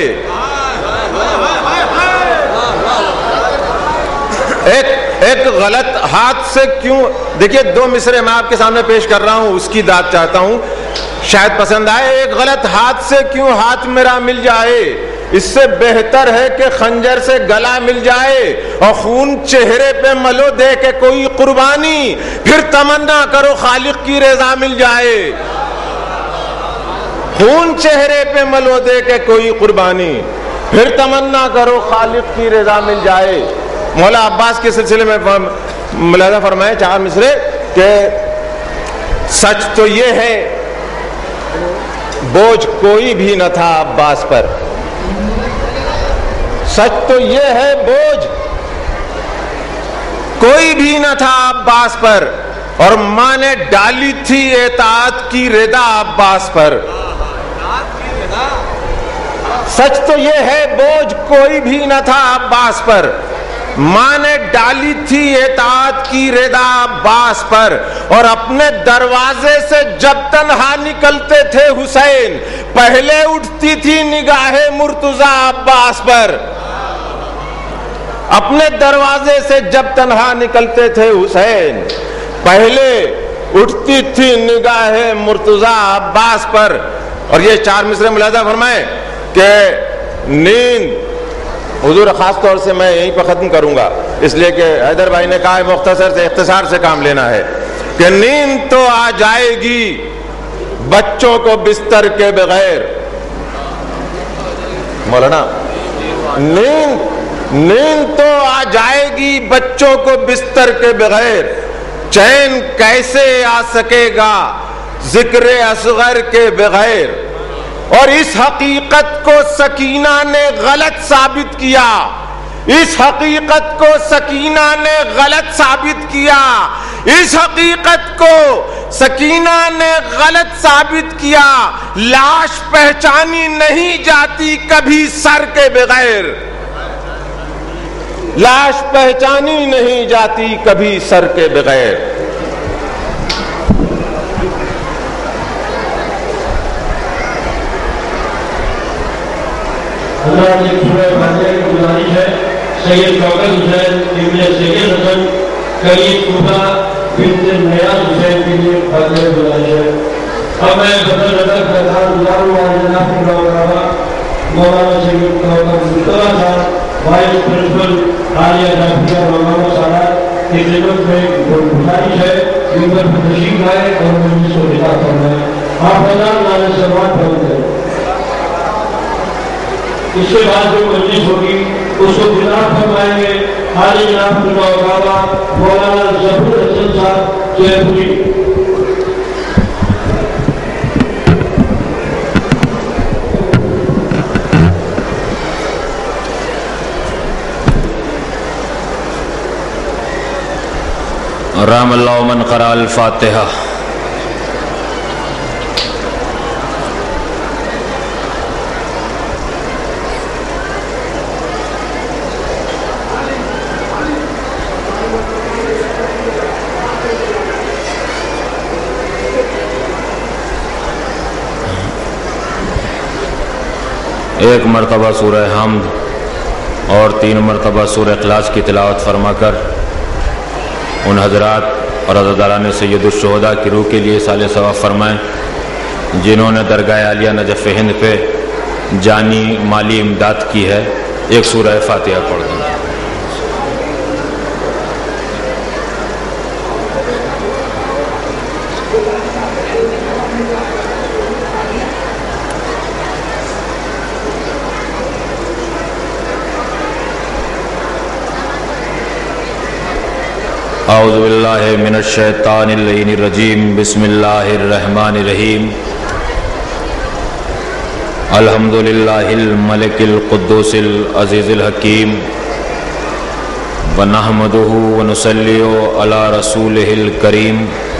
ایک غلط ہاتھ سے کیوں، دیکھیے 2 مصرے میں آپ کے سامنے پیش کر رہا ہوں، اس کی داد چاہتا ہوں، شاید پسند آئے. ایک غلط ہاتھ سے کیوں ہاتھ میرا مل جائے، اس سے بہتر ہے کہ خنجر سے گلا مل جائے اور خون چہرے پہ ملو دے کے کوئی قربانی، پھر تمنا کرو خالق کی رضا مل جائے۔ خون چہرے پہ ملو دے کے کوئی قربانی، پھر تمنا کرو خالق کی رضا مل جائے۔ مولا عباس کے سلسلے میں ملاحظہ فرمائے 4 مصرے کہ سچ تو یہ ہے بوجھ کوئی بھی نہ تھا عباس پر، سچ تو یہ ہے بوجھ کوئی بھی نہ تھا عباس پر، اور ماں نے ڈالی تھی اطاعت کی ردا عباس پر۔ سچ تو یہ ہے بوجھ کوئی بھی نہ تھا عباس پر، ماں نے ڈالی تھی اطاعت کی ردا عباس پر، اور اپنے دروازے سے جب تنہا نکلتے تھے حسین پہلے اٹھتی تھی نگاہ مرتضی عباس پر۔ اپنے دروازے سے جب تنہا نکلتے تھے حسین پہلے اٹھتی تھی نگاہ مرتضی عباس پر۔ اور یہ 4 مصرے ملاحظہ فرمائیں کہ نیند، حضور خاص طور سے میں یہیں پہ ختم کروں گا اس لیے کہ حیدر بھائی نے کہا ہے مختصر سے اختصار سے کام لینا ہے، کہ نیند تو آ جائے گی بچوں کو بستر کے بغیر۔ مولانا نیند تو آ جائے گی بچوں کو بستر کے بغیر، چین کیسے آ سکے گا ذکر اصغر کے بغیر۔ اور اس حقیقت کو سکینہ نے غلط ثابت کیا، اس حقیقت کو سکینہ نے غلط ثابت کیا، اس حقیقت کو سکینہ نے غلط ثابت کیا۔ لاش پہچانی نہیں جاتی کبھی سر کے بغیر، لاش پہچانی نہیں جاتی کبھی سر کے بغیر۔ اللہ نے سورہ فاتحہ کی گزارش ہے سید شوکت حسین ابن سید حسن قریب کوفہ بنت نیاز حسین کے لیے فاتحہ کی گزارش ہے۔ اب میں بدر نظر کا خان گزاروں اور جناب کے مولانا مولانا سید شوکت مصطفیٰ صاحب وائس پرنسپل عالیہ جعفریہ مولانا صاحب کی خدمت میں گزارش ہے ان پر تشریف لائے اور مجلس کو خطاب فرمائیں۔ آپ حضرات نعرہ سلوات پڑھتے ہیں۔ اس کے بعد جو مجلس ہوگی اس کو خطاب فرمائیں گے حاجی جناب بابا مولانا ظفر حسن صاحب جے پوری۔ رحم اللہ من قرأ الفاتحہ۔ ایک مرتبہ سورہ حمد اور 3 مرتبہ سورہ اخلاص کی تلاوت فرما کر ان حضرات اور عزاداران سید الشہداء کی روح کے لیے سال ثواب فرمائیں جنہوں نے درگاہ عالیہ نجف ہند پہ جانی مالی امداد کی ہے۔ ایک سورہ فاتحہ پڑھ دیں۔ اعوذ باللہ من الشیطان اللعین الرجیم، بسم اللہ الرحمن الرحیم۔ الحمدللہ الملک القدوس العزیز الحکیم، ونحمدہ ونصلی علی رسولہ الکریم،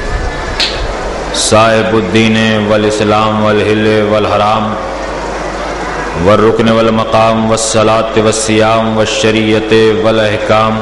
صاحب الدین والاسلام والحل والحرام والرکن والمقام والصلاة والصیام والشریعت والاحکام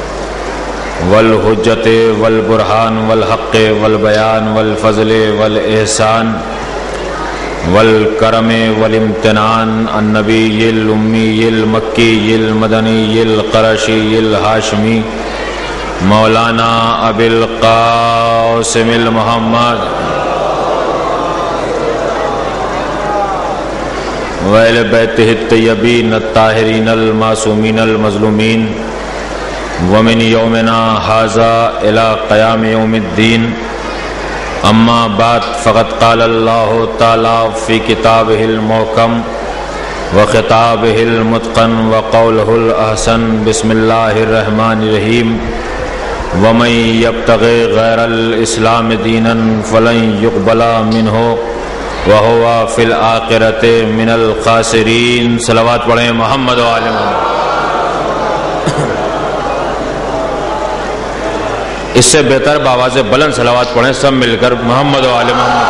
والحجت والبرہان والحق والبیان والفضل والاحسان والکرم والامتنان النبی الامی المکی المدنی القرشی الہاشمی مولانا ابی القاسم المحمد وأهل بيته الطيبين الطاهرين المعصومين المظلومين ومن يومنا هذا إلى قيام يوم الدين. أما بعد فقد قال الله تعالى في كتابه المحكم وخطابه المتقن وقوله الأحسن. بسم الله الرحمن الرحيم. ومن يبتغي غير الإسلام دينا فلن يقبل منه وهو في الآخرة من الخاسرين. صلوات پڑھیں محمد و آل محمد. اس سے بہتر بآواز بلند صلوات پڑھیں سب مل کر محمد و آل محمد.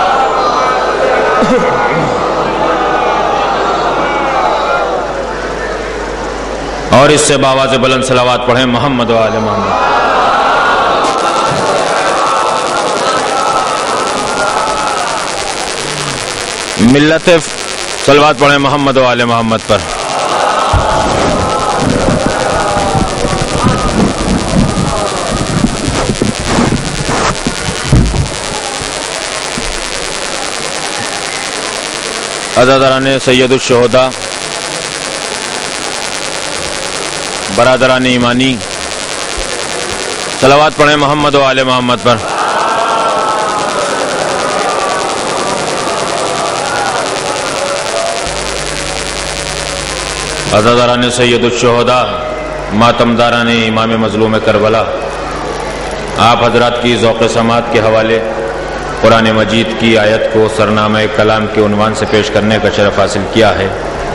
اور اس سے بآواز بلند صلوات پڑھیں محمد و آل محمد. ملت صلوات پڑھیں محمد و آل محمد پر. عزاداران سید الشہداء، برادران ایمانی، صلوات پڑھیں محمد و آل محمد پر. عزاداران سید الشہداء، ماتمداران امام مظلوم کربلا، آپ حضرات کی ذوق سماعت کے حوالے قرآن مجید کی آیت کو سرنامہ کلام کے عنوان سے پیش کرنے کا شرف حاصل کیا ہے.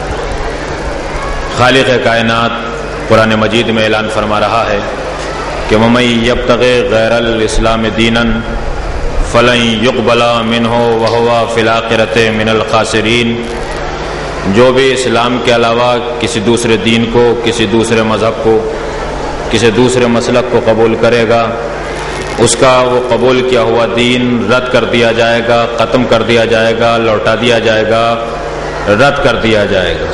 خالق کائنات قرآن مجید میں اعلان فرما رہا ہے کہ وَمَن يَبْتَغِ غَيْرَ الْإِسْلَامِ دِينًا فَلَن يُقْبَلَ مِنْهُ وَهُوَ فِي الْآخِرَةِ مِنَ الْخَاسِرِينَ. جو بھی اسلام کے علاوہ کسی دوسرے دین کو، کسی دوسرے مذہب کو، کسی دوسرے مسلک کو قبول کرے گا، اس کا وہ قبول کیا ہوا دین رد کر دیا جائے گا، ختم کر دیا جائے گا، لوٹا دیا جائے گا، رد کر دیا جائے گا.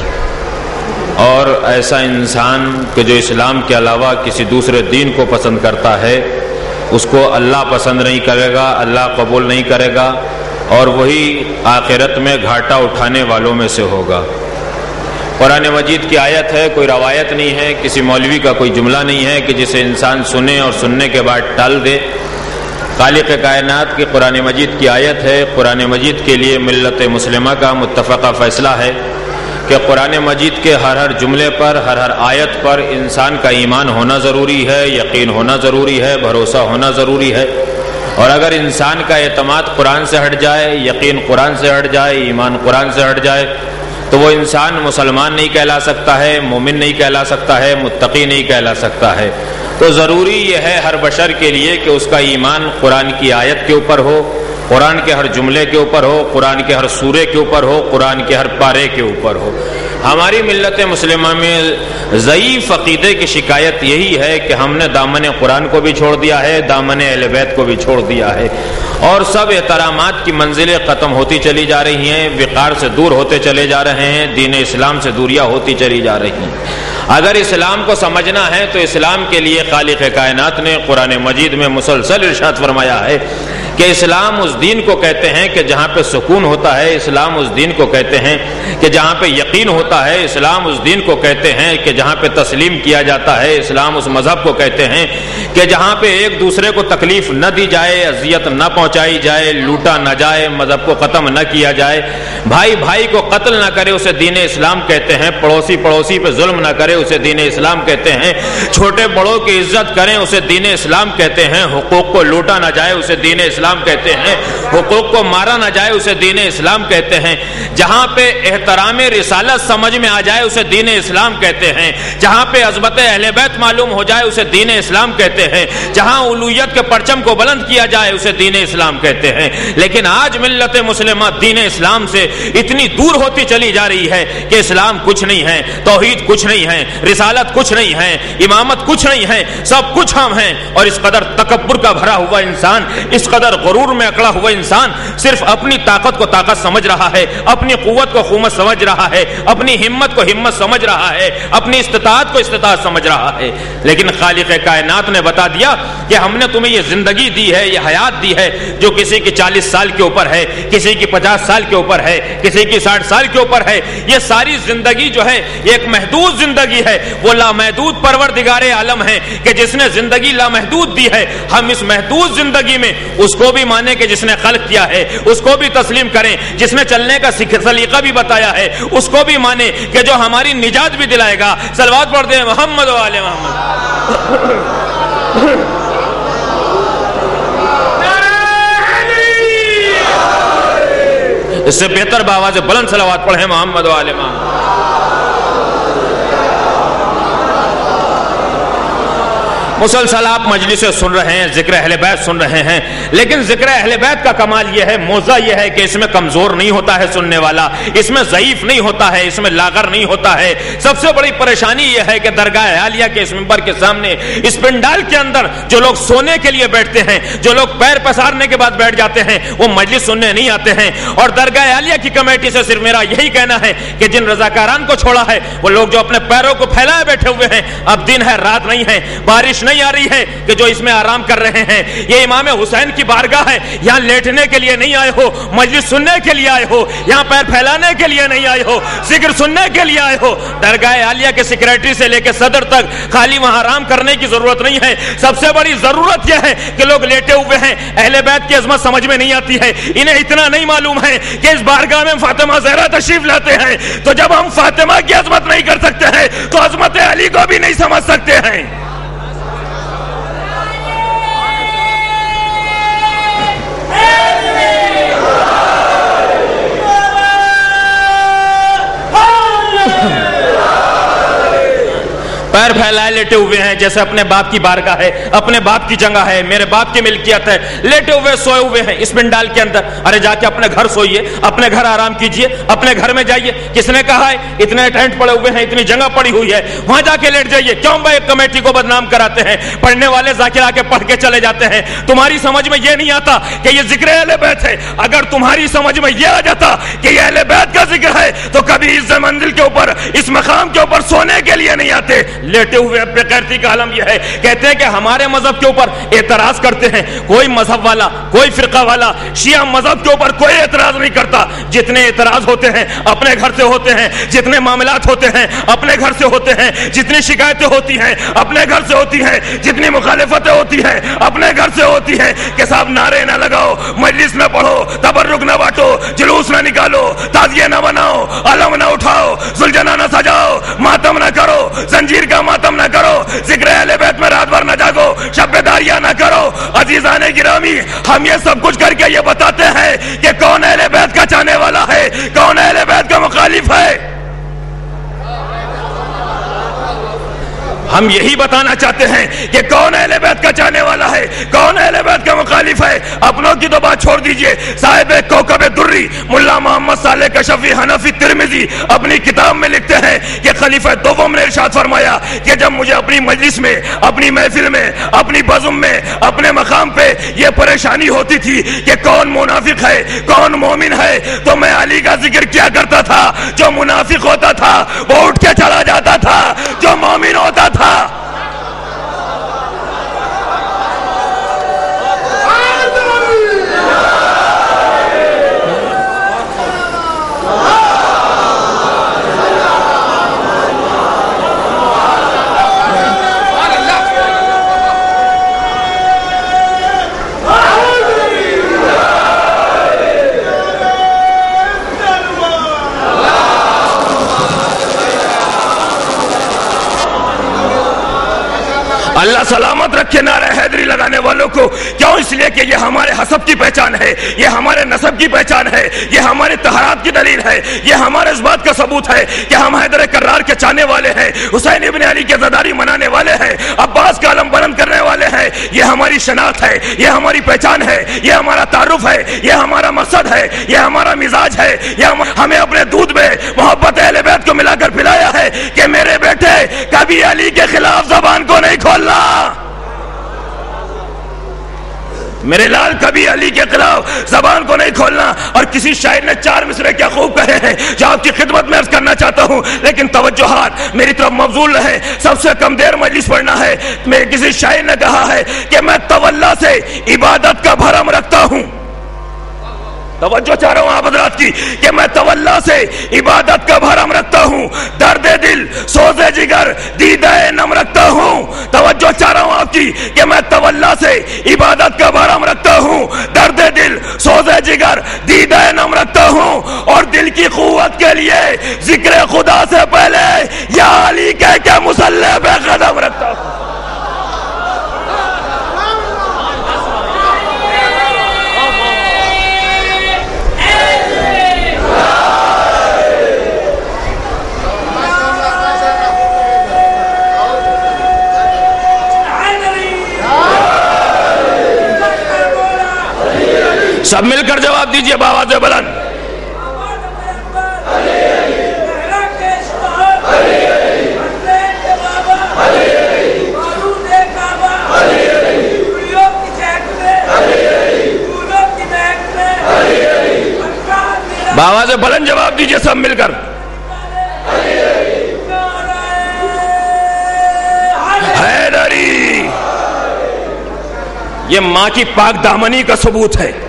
اور ایسا انسان کہ جو اسلام کے علاوہ کسی دوسرے دین کو پسند کرتا ہے، اس کو اللہ پسند نہیں کرے گا، اللہ قبول نہیں کرے گا، اور وہی آخرت میں گھاٹا اٹھانے والوں میں سے ہوگا. قرآن مجید کی آیت ہے، کوئی روایت نہیں ہے، کسی مولوی کا کوئی جملہ نہیں ہے کہ جسے انسان سنے اور سننے کے بعد ٹال دے. خالق کائنات کی قرآن مجید کی آیت ہے. قرآن مجید کے لیے ملت مسلمہ کا متفقہ فیصلہ ہے کہ قرآن مجید کے ہر جملے پر، ہر آیت پر انسان کا ایمان ہونا ضروری ہے، یقین ہونا ضروری ہے، بھروسہ ہونا ضروری ہے. اور اگر انسان کا اعتماد قرآن سے ہٹ جائے، یقین قرآن سے ہٹ جائے، ایمان قرآن سے ہٹ جائے، تو وہ انسان مسلمان نہیں کہلا سکتا ہے، مومن نہیں کہلا سکتا ہے، متقی نہیں کہلا سکتا ہے. تو ضروری یہ ہے ہر بشر کے لیے کہ اس کا ایمان قرآن کی آیت کے اوپر ہو، قرآن کے ہر جملے کے اوپر ہو، قرآن کے ہر سورے کے اوپر ہو، قرآن کے ہر پارے کے اوپر ہو. ہماری ملت مسلمہ میں ضعیف عقیدے کی شکایت یہی ہے کہ ہم نے دامن قرآن کو بھی چھوڑ دیا ہے، دامن اہل بیت کو بھی چھوڑ دیا ہے، اور سب احترامات کی منزلیں ختم ہوتی چلی جا رہی ہیں، وقار سے دور ہوتے چلے جا رہے ہیں، دین اسلام سے دوریاں ہوتی چلی جا رہی ہیں. اگر اسلام کو سمجھنا ہے تو اسلام کے لیے خالق کائنات نے قرآن مجید میں مسلسل ارشاد فرمایا ہے کہ اسلام اس دین کو کہتے ہیں کہ جہاں پہ سکون ہوتا ہے، اسلام اس دین کو کہتے ہیں کہ جہاں پہ یقین ہوتا ہے، اسلام اس دین کو کہتے ہیں کہ جہاں پہ تسلیم کیا جاتا ہے، اسلام اس مذہب کو کہتے ہیں کہ جہاں پہ ایک دوسرے کو تکلیف نہ دی جائے، اذیت نہ پہنچائی جائے، لوٹا نہ جائے، مذہب کو ختم نہ کیا جائے، بھائی بھائی کو قتل نہ کرے، اسے دین اسلام کہتے ہیں. پڑوسی پڑوسی پہ ظلم نہ کرے، اسے دین اسلام کہتے ہیں. چھوٹے بڑوں کی عزت کریں، اسے دین اسلام کہتے ہیں. حقوق کو لوٹا نہ جائے، اسے دین اسلام کہتے ہیں. حقوق کو مارا نہ جائے، اسے دین اسلام کہتے ہیں. جہاں پہ احترام رسالت سمجھ میں آ جائے، اسے دین اسلام کہتے ہیں. جہاں پہ عظمت اہل بیت معلوم ہو جائے، اسے دین اسلام کہتے ہیں. جہاں اولویت کے پرچم کو بلند کیا جائے، اسے دین اسلام کہتے ہیں. لیکن آج ملت مسلمہ دین اسلام سے اتنی دور ہوتی چلی جا رہی ہے کہ اسلام کچھ نہیں ہے، توحید کچھ نہیں ہے، رسالت کچھ نہیں ہے، امامت کچھ نہیں ہے، سب کچھ ہم ہیں. اور اس قدر تکبر کا بھرا ہوا انسان، اس قدر غرور میں اکڑا ہوا انسان صرف اپنی طاقت کو طاقت سمجھ رہا ہے، اپنی قوت کو قوت سمجھ رہا ہے، اپنی ہمت کو ہمت سمجھ رہا ہے، اپنی استطاعت کو استطاعت سمجھ رہا ہے. لیکن خالق کائنات نے بتا دیا کہ ہم نے تمہیں یہ زندگی دی ہے، یہ حیات دی ہے جو کسی کی 40 سال کے اوپر ہے، کسی کی 50 سال کے اوپر ہے، کسی کی 60 سال کے اوپر ہے. یہ ساری زندگی جو ہے یہ ایک محدود زندگی ہے. وہ لامحدود پروردگار عالم ہے کہ جس نے زندگی لامحدود دی ہے. ہم اس محدود زندگی میں اس کو بھی مانیں کہ جس نے خلق کیا ہے، اس کو بھی تسلیم کریں جس نے چلنے کا سلیقہ بھی بتایا ہے، اس کو بھی مانیں کہ جو ہماری نجات بھی دلائے گا. صلوات پڑھ دیں محمد و آل محمد. اس سے بہتر بآواز بلند صلوات پڑھیں محمد و آل محمد. مسلسل آپ مجلسیں سن رہے ہیں، ذکر اہل بیت سن رہے ہیں، لیکن ذکر اہل بیت کا کمال یہ ہے، موضع یہ ہے کہ اس میں کمزور نہیں ہوتا ہے سننے والا، اس میں ضعیف نہیں ہوتا ہے، اس میں لاغر نہیں ہوتا ہے. سب سے بڑی پریشانی یہ ہے کہ درگاہ عالیہ کے اس منبر کے سامنے، اس پنڈال کے اندر جو لوگ سونے کے لیے بیٹھتے ہیں، جو لوگ پیر پسارنے کے بعد بیٹھ جاتے ہیں، وہ مجلس سننے نہیں آتے ہیں. اور درگاہ عالیہ کی کمیٹی سے صرف میرا یہی کہنا ہے کہ جن رضاکاران کو چھوڑا ہے، وہ لوگ جو اپنے پیروں کو پھیلائے بیٹھے ہوئے ہیں، اب دن ہے رات نہیں ہے، بارش نہیں آ رہی ہے کہ جو اس میں آرام کر رہے ہیں. یہ امام حسین کی بارگاہ ہے، یہاں لیٹنے کے لیے نہیں آئے ہو، مجلس سننے کے لیے آئے ہو، یہاں پیر پھیلانے کے لیے نہیں آئے ہو، ذکر سننے کے لیے آئے ہو. درگاہ عالیہ کے سیکریٹری سے لے کے صدر تک خالی وہاں آرام کرنے کی ضرورت نہیں ہے. سب سے بڑی ضرورت یہ ہے کہ لوگ لیٹے ہوئے ہیں. اہل بیت کی عظمت سمجھ میں نہیں آتی ہے، انہیں اتنا نہیں معلوم ہے کہ اس بارگاہ میں فاطمہ زہرا تشریف لاتے ہیں. تو جب ہم فاطمہ کی عظمت نہیں کر سکتے ہیں تو عظمت علی کو بھی نہیں سمجھ سکتے ہیں. پیر پھیلائے لیٹے ہوئے ہیں جیسے اپنے باپ کی بارگاہ ہے، اپنے باپ کی جگہ ہے، میرے باپ کی ملکیت ہے. لیٹے ہوئے سوئے ہوئے ہیں اس پنڈال کے اندر. ارے جا کے اپنے گھر سوئیے، اپنے گھر آرام کیجئے، اپنے گھر میں جائیے. کس نے کہا ہے اتنے ٹینٹ پڑے ہوئے ہیں، اتنی جگہ پڑی ہوئی ہے، وہاں جا کے لیٹ جائیے؟ کیوں بھائی کمیٹی کو بدنام کراتے ہیں؟ پڑھنے والے ذاکر آ کے پڑھ کے چلے جاتے ہیں. تمہاری سمجھ میں یہ نہیں آتا کہ یہ ذکر اہل بیت ہے. اگر تمہاری سمجھ میں یہ آ جاتا کہ یہ اہل بیت کا ذکر ہے تو کبھی اس منزل کے اوپر، اس مقام کے اوپر سونے کے لیے نہیں آتے. لیٹے ہوئے غیرتی کا عالم یہ ہے. کہتے ہیں کہ ہمارے مذہب کے اوپر اعتراض کرتے ہیں. کوئی مذہب والا، کوئی فرقہ والا شیعہ مذہب کے اوپر کوئی اعتراض نہیں کرتا. جتنے اعتراض ہوتے ہیں اپنے گھر سے ہوتے ہیں، جتنے معاملات ہوتے ہیں اپنے گھر سے ہوتے ہیں، جتنی شکایتیں ہوتی ہیں اپنے گھر سے ہوتی ہیں، جتنی مخالفتیں ہوتی ہیں اپنے گھر سے ہوتی ہیں. کہ صاحب نعرے نہ لگاؤ، مجلس نہ پڑھو، تبرک نہ بانٹو، جلوس نہ نکالو، تعزیے نہ بناؤ، علم نہ اٹھاؤ، سلجھنا نہ سجاؤ، ماتم نہ کرو، زنجیر کا ماتم نہ کرو، ذکر اہل بیت میں رات بھر نہ جاگو، شب داریاں نہ کرو. عزیزان گرامی، ہم یہ سب کچھ کر کے یہ بتاتے ہیں کہ کون اہل بیت کا چاہنے والا ہے، کون اہل بیت کا مخالف ہے. ہم یہی بتانا چاہتے ہیں کہ کون اہل بیت کا چاہنے والا ہے، کون اہل بیت کا مخالف ہے. اپنوں کی تو بات چھوڑ دیجئے. صاحب کوکب دری ملا محمد صالح کشفی حنفی ترمذی اپنی کتاب میں لکھتے ہیں کہ خلیفہ دوم نے ارشاد فرمایا کہ جب مجھے اپنی مجلس میں، اپنی محفل میں، اپنی بزم میں، اپنے مقام پہ یہ پریشانی ہوتی تھی کہ کون منافق ہے، کون مومن ہے، تو میں علی کا ذکر کیا کرتا تھا. جو منافق ہوتا تھا وہ اٹھ کے چلا جاتا تھا، جو مومن ہوتا تھا اللہ سلامت رکھے نعرہ حیدری لگانے والوں کو. کیوں؟ اس لیے کہ یہ ہمارے حسب کی پہچان ہے، یہ ہمارے نسب کی پہچان ہے، یہ ہمارے طہارت کی دلیل ہے، یہ ہمارے اس بات کا ثبوت ہے کہ ہم حیدر کرار کے چاہنے والے ہیں، حسین ابن علی کے زداری منانے والے ہیں، عباس کا علم بلند کرنے والے ہیں. یہ ہماری شناخت ہے، یہ ہماری پہچان ہے، یہ ہمارا تعارف ہے، یہ ہمارا مقصد ہے، یہ ہمارا مزاج ہے. یہ ہمیں اپنے دودھ میں محبت اہل بیت کو ملا کر پلایا ہے کہ میرے بیٹے کبھی علی کے خلاف زبان کو نہیں کھولنا. میرے لال کبھی علی کے خلاف زبان کو نہیں کھولنا. اور کسی شاعر نے 4 مصرے کیا خوب کہے ہیں جو آپ کی خدمت میں عرض کرنا چاہتا ہوں, لیکن توجہات میری طرف مبذول رہے. سب سے کم دیر مجلس پڑھنا ہے. میرے کسی شاعر نے کہا ہے کہ میں تولا سے عبادت کا بھرم رکھتا ہوں. توجہ چاہ رہا ہوں آپ حضرات کی کہ میں تولا سے عبادت کا بھرم رکھتا ہوں. درد دل سوز جگر دیدہ نم رکھتا ہوں. توجہ چاہ رہا ہوں آپ کی کہ میں تولا سے عبادت کا بھرم رکھتا ہوں. درد دل سوز جگر دیدہ نم رکھتا ہوں. اور دل کی قوت کے لیے ذکر خدا سے پہلے یا علی کہہ کے مصلی پہ قدم رکھتا ہوں. سب مل کر جواب دیجئے بآواز بلند. بآواز بلند جواب دیجئے سب مل کر. حیدری. یہ ماں کی پاک دامنی کا ثبوت ہے.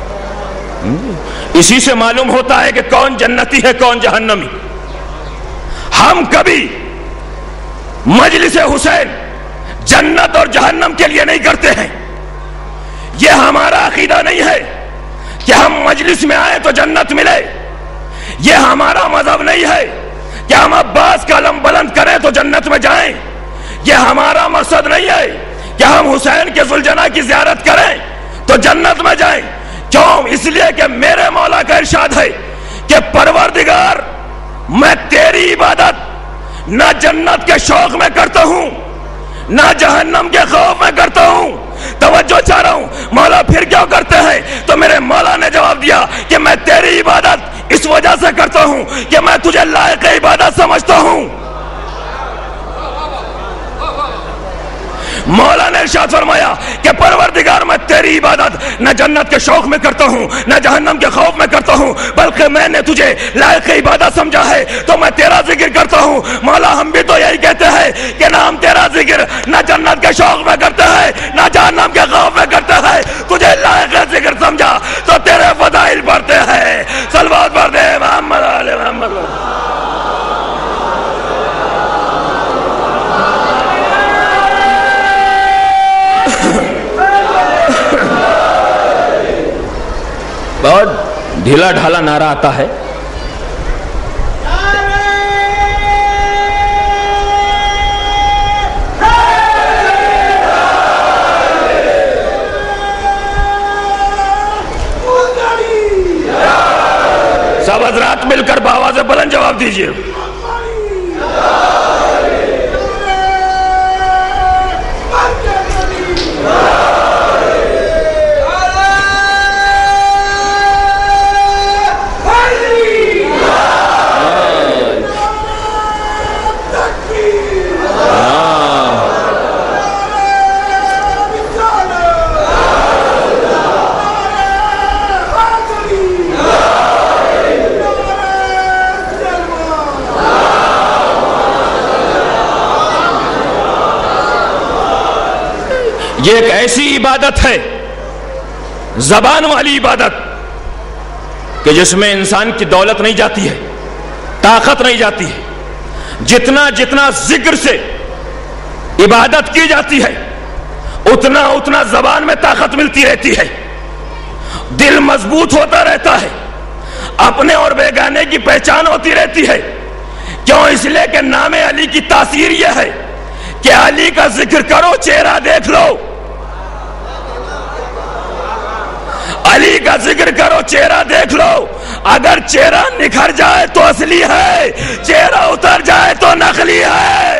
اسی سے معلوم ہوتا ہے کہ کون جنتی ہے کون جہنمی. ہم کبھی مجلس حسین جنت اور جہنم کے لیے نہیں کرتے ہیں. یہ ہمارا عقیدہ نہیں ہے کہ ہم مجلس میں آئیں تو جنت ملے. یہ ہمارا مذہب نہیں ہے کہ ہم عباس کا علم بلند کریں تو جنت میں جائیں. یہ ہمارا مقصد نہیں ہے کہ ہم حسین کے ذوالجناح کی زیارت کریں تو جنت میں جائیں. کیوں؟ اس لیے کہ میرے مولا کا ارشاد ہے کہ پروردگار میں تیری عبادت نہ جنت کے شوق میں کرتا ہوں نہ جہنم کے خوف میں کرتا ہوں. توجہ چاہ رہا ہوں مولا پھر کیوں کرتے ہیں؟ تو میرے مولا نے جواب دیا کہ میں تیری عبادت اس وجہ سے کرتا ہوں کہ میں تجھے لائق عبادت سمجھتا ہوں. مولا نے ارشاد فرمایا کہ پروردگار میں تیری عبادت نہ جنت کے شوق میں کرتا ہوں نہ جہنم کے خوف میں کرتا ہوں بلکہ میں نے تجھے لائق عبادت سمجھا ہے تو میں تیرا ذکر کرتا ہوں. مولا ہم بھی تو یہی کہتے ہیں کہ نہ ہم تیرا ذکر نہ جنت کے شوق میں کرتے ہیں نہ جہنم کے خوف میں کرتے ہیں. تجھے لائق ذکر سمجھا تو تیرے فضائل پڑھتے ہیں. صلوات پڑھتے ہیں محمد علی محمد. بہت ڈھیلا ڈھالا نعرہ آتا ہے. سب حضرات مل کر بآواز بلند جواب دیجیے. یہ ایک ایسی عبادت ہے زبان والی عبادت کہ جس میں انسان کی دولت نہیں جاتی ہے طاقت نہیں جاتی ہے. جتنا جتنا ذکر سے عبادت کی جاتی ہے اتنا اتنا زبان میں طاقت ملتی رہتی ہے. دل مضبوط ہوتا رہتا ہے. اپنے اور بیگانے کی پہچان ہوتی رہتی ہے. کیوں؟ اس لیے کہ نام علی کی تاثیر یہ ہے کہ علی کا ذکر کرو چہرہ دیکھ لو. علی کا ذکر کرو چہرہ دیکھ لو. اگر چہرہ نکھر جائے تو اصلی ہے, چہرہ اتر جائے تو نقلی ہے.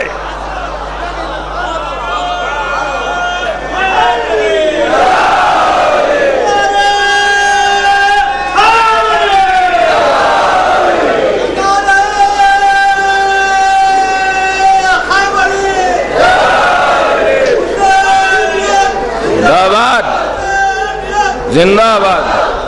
زندہ باد.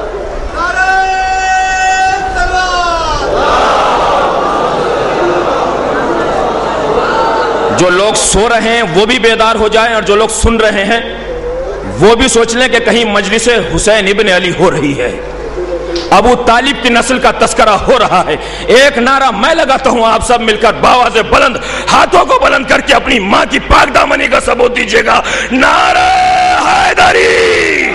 جو لوگ سو رہے ہیں وہ بھی بیدار ہو جائیں، اور جو لوگ سن رہے ہیں وہ بھی سوچ لیں کہ کہیں مجلس حسین ابن علی ہو رہی ہے، ابو طالب کی نسل کا تذکرہ ہو رہا ہے. ایک نعرہ میں لگاتا ہوں، آپ سب مل کر باواز بلند ہاتھوں کو بلند کر کے اپنی ماں کی پاک دامنی کا ثبوت دیجیے گا. نعرہ حیدری.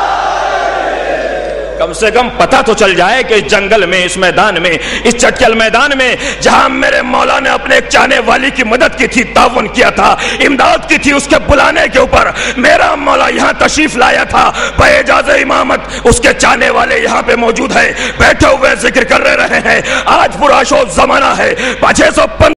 کم سے کم پتہ تو چل جائے کہ اس جنگل میں، اس میدان میں، اس چٹکل میدان میں جہاں میرے مولا نے اپنے ایک چاہنے والی کی مدد کی تھی، تعاون کیا تھا، امداد کی تھی، اس کے بلانے کے اوپر میرا مولا یہاں تشریف لایا تھا باعجاز امامت. اس کے چاہنے والے یہاں پہ موجود ہیں، بیٹھے ہوئے ذکر کر رہے ہیں. آج پرآشوب زمانہ ہے. 615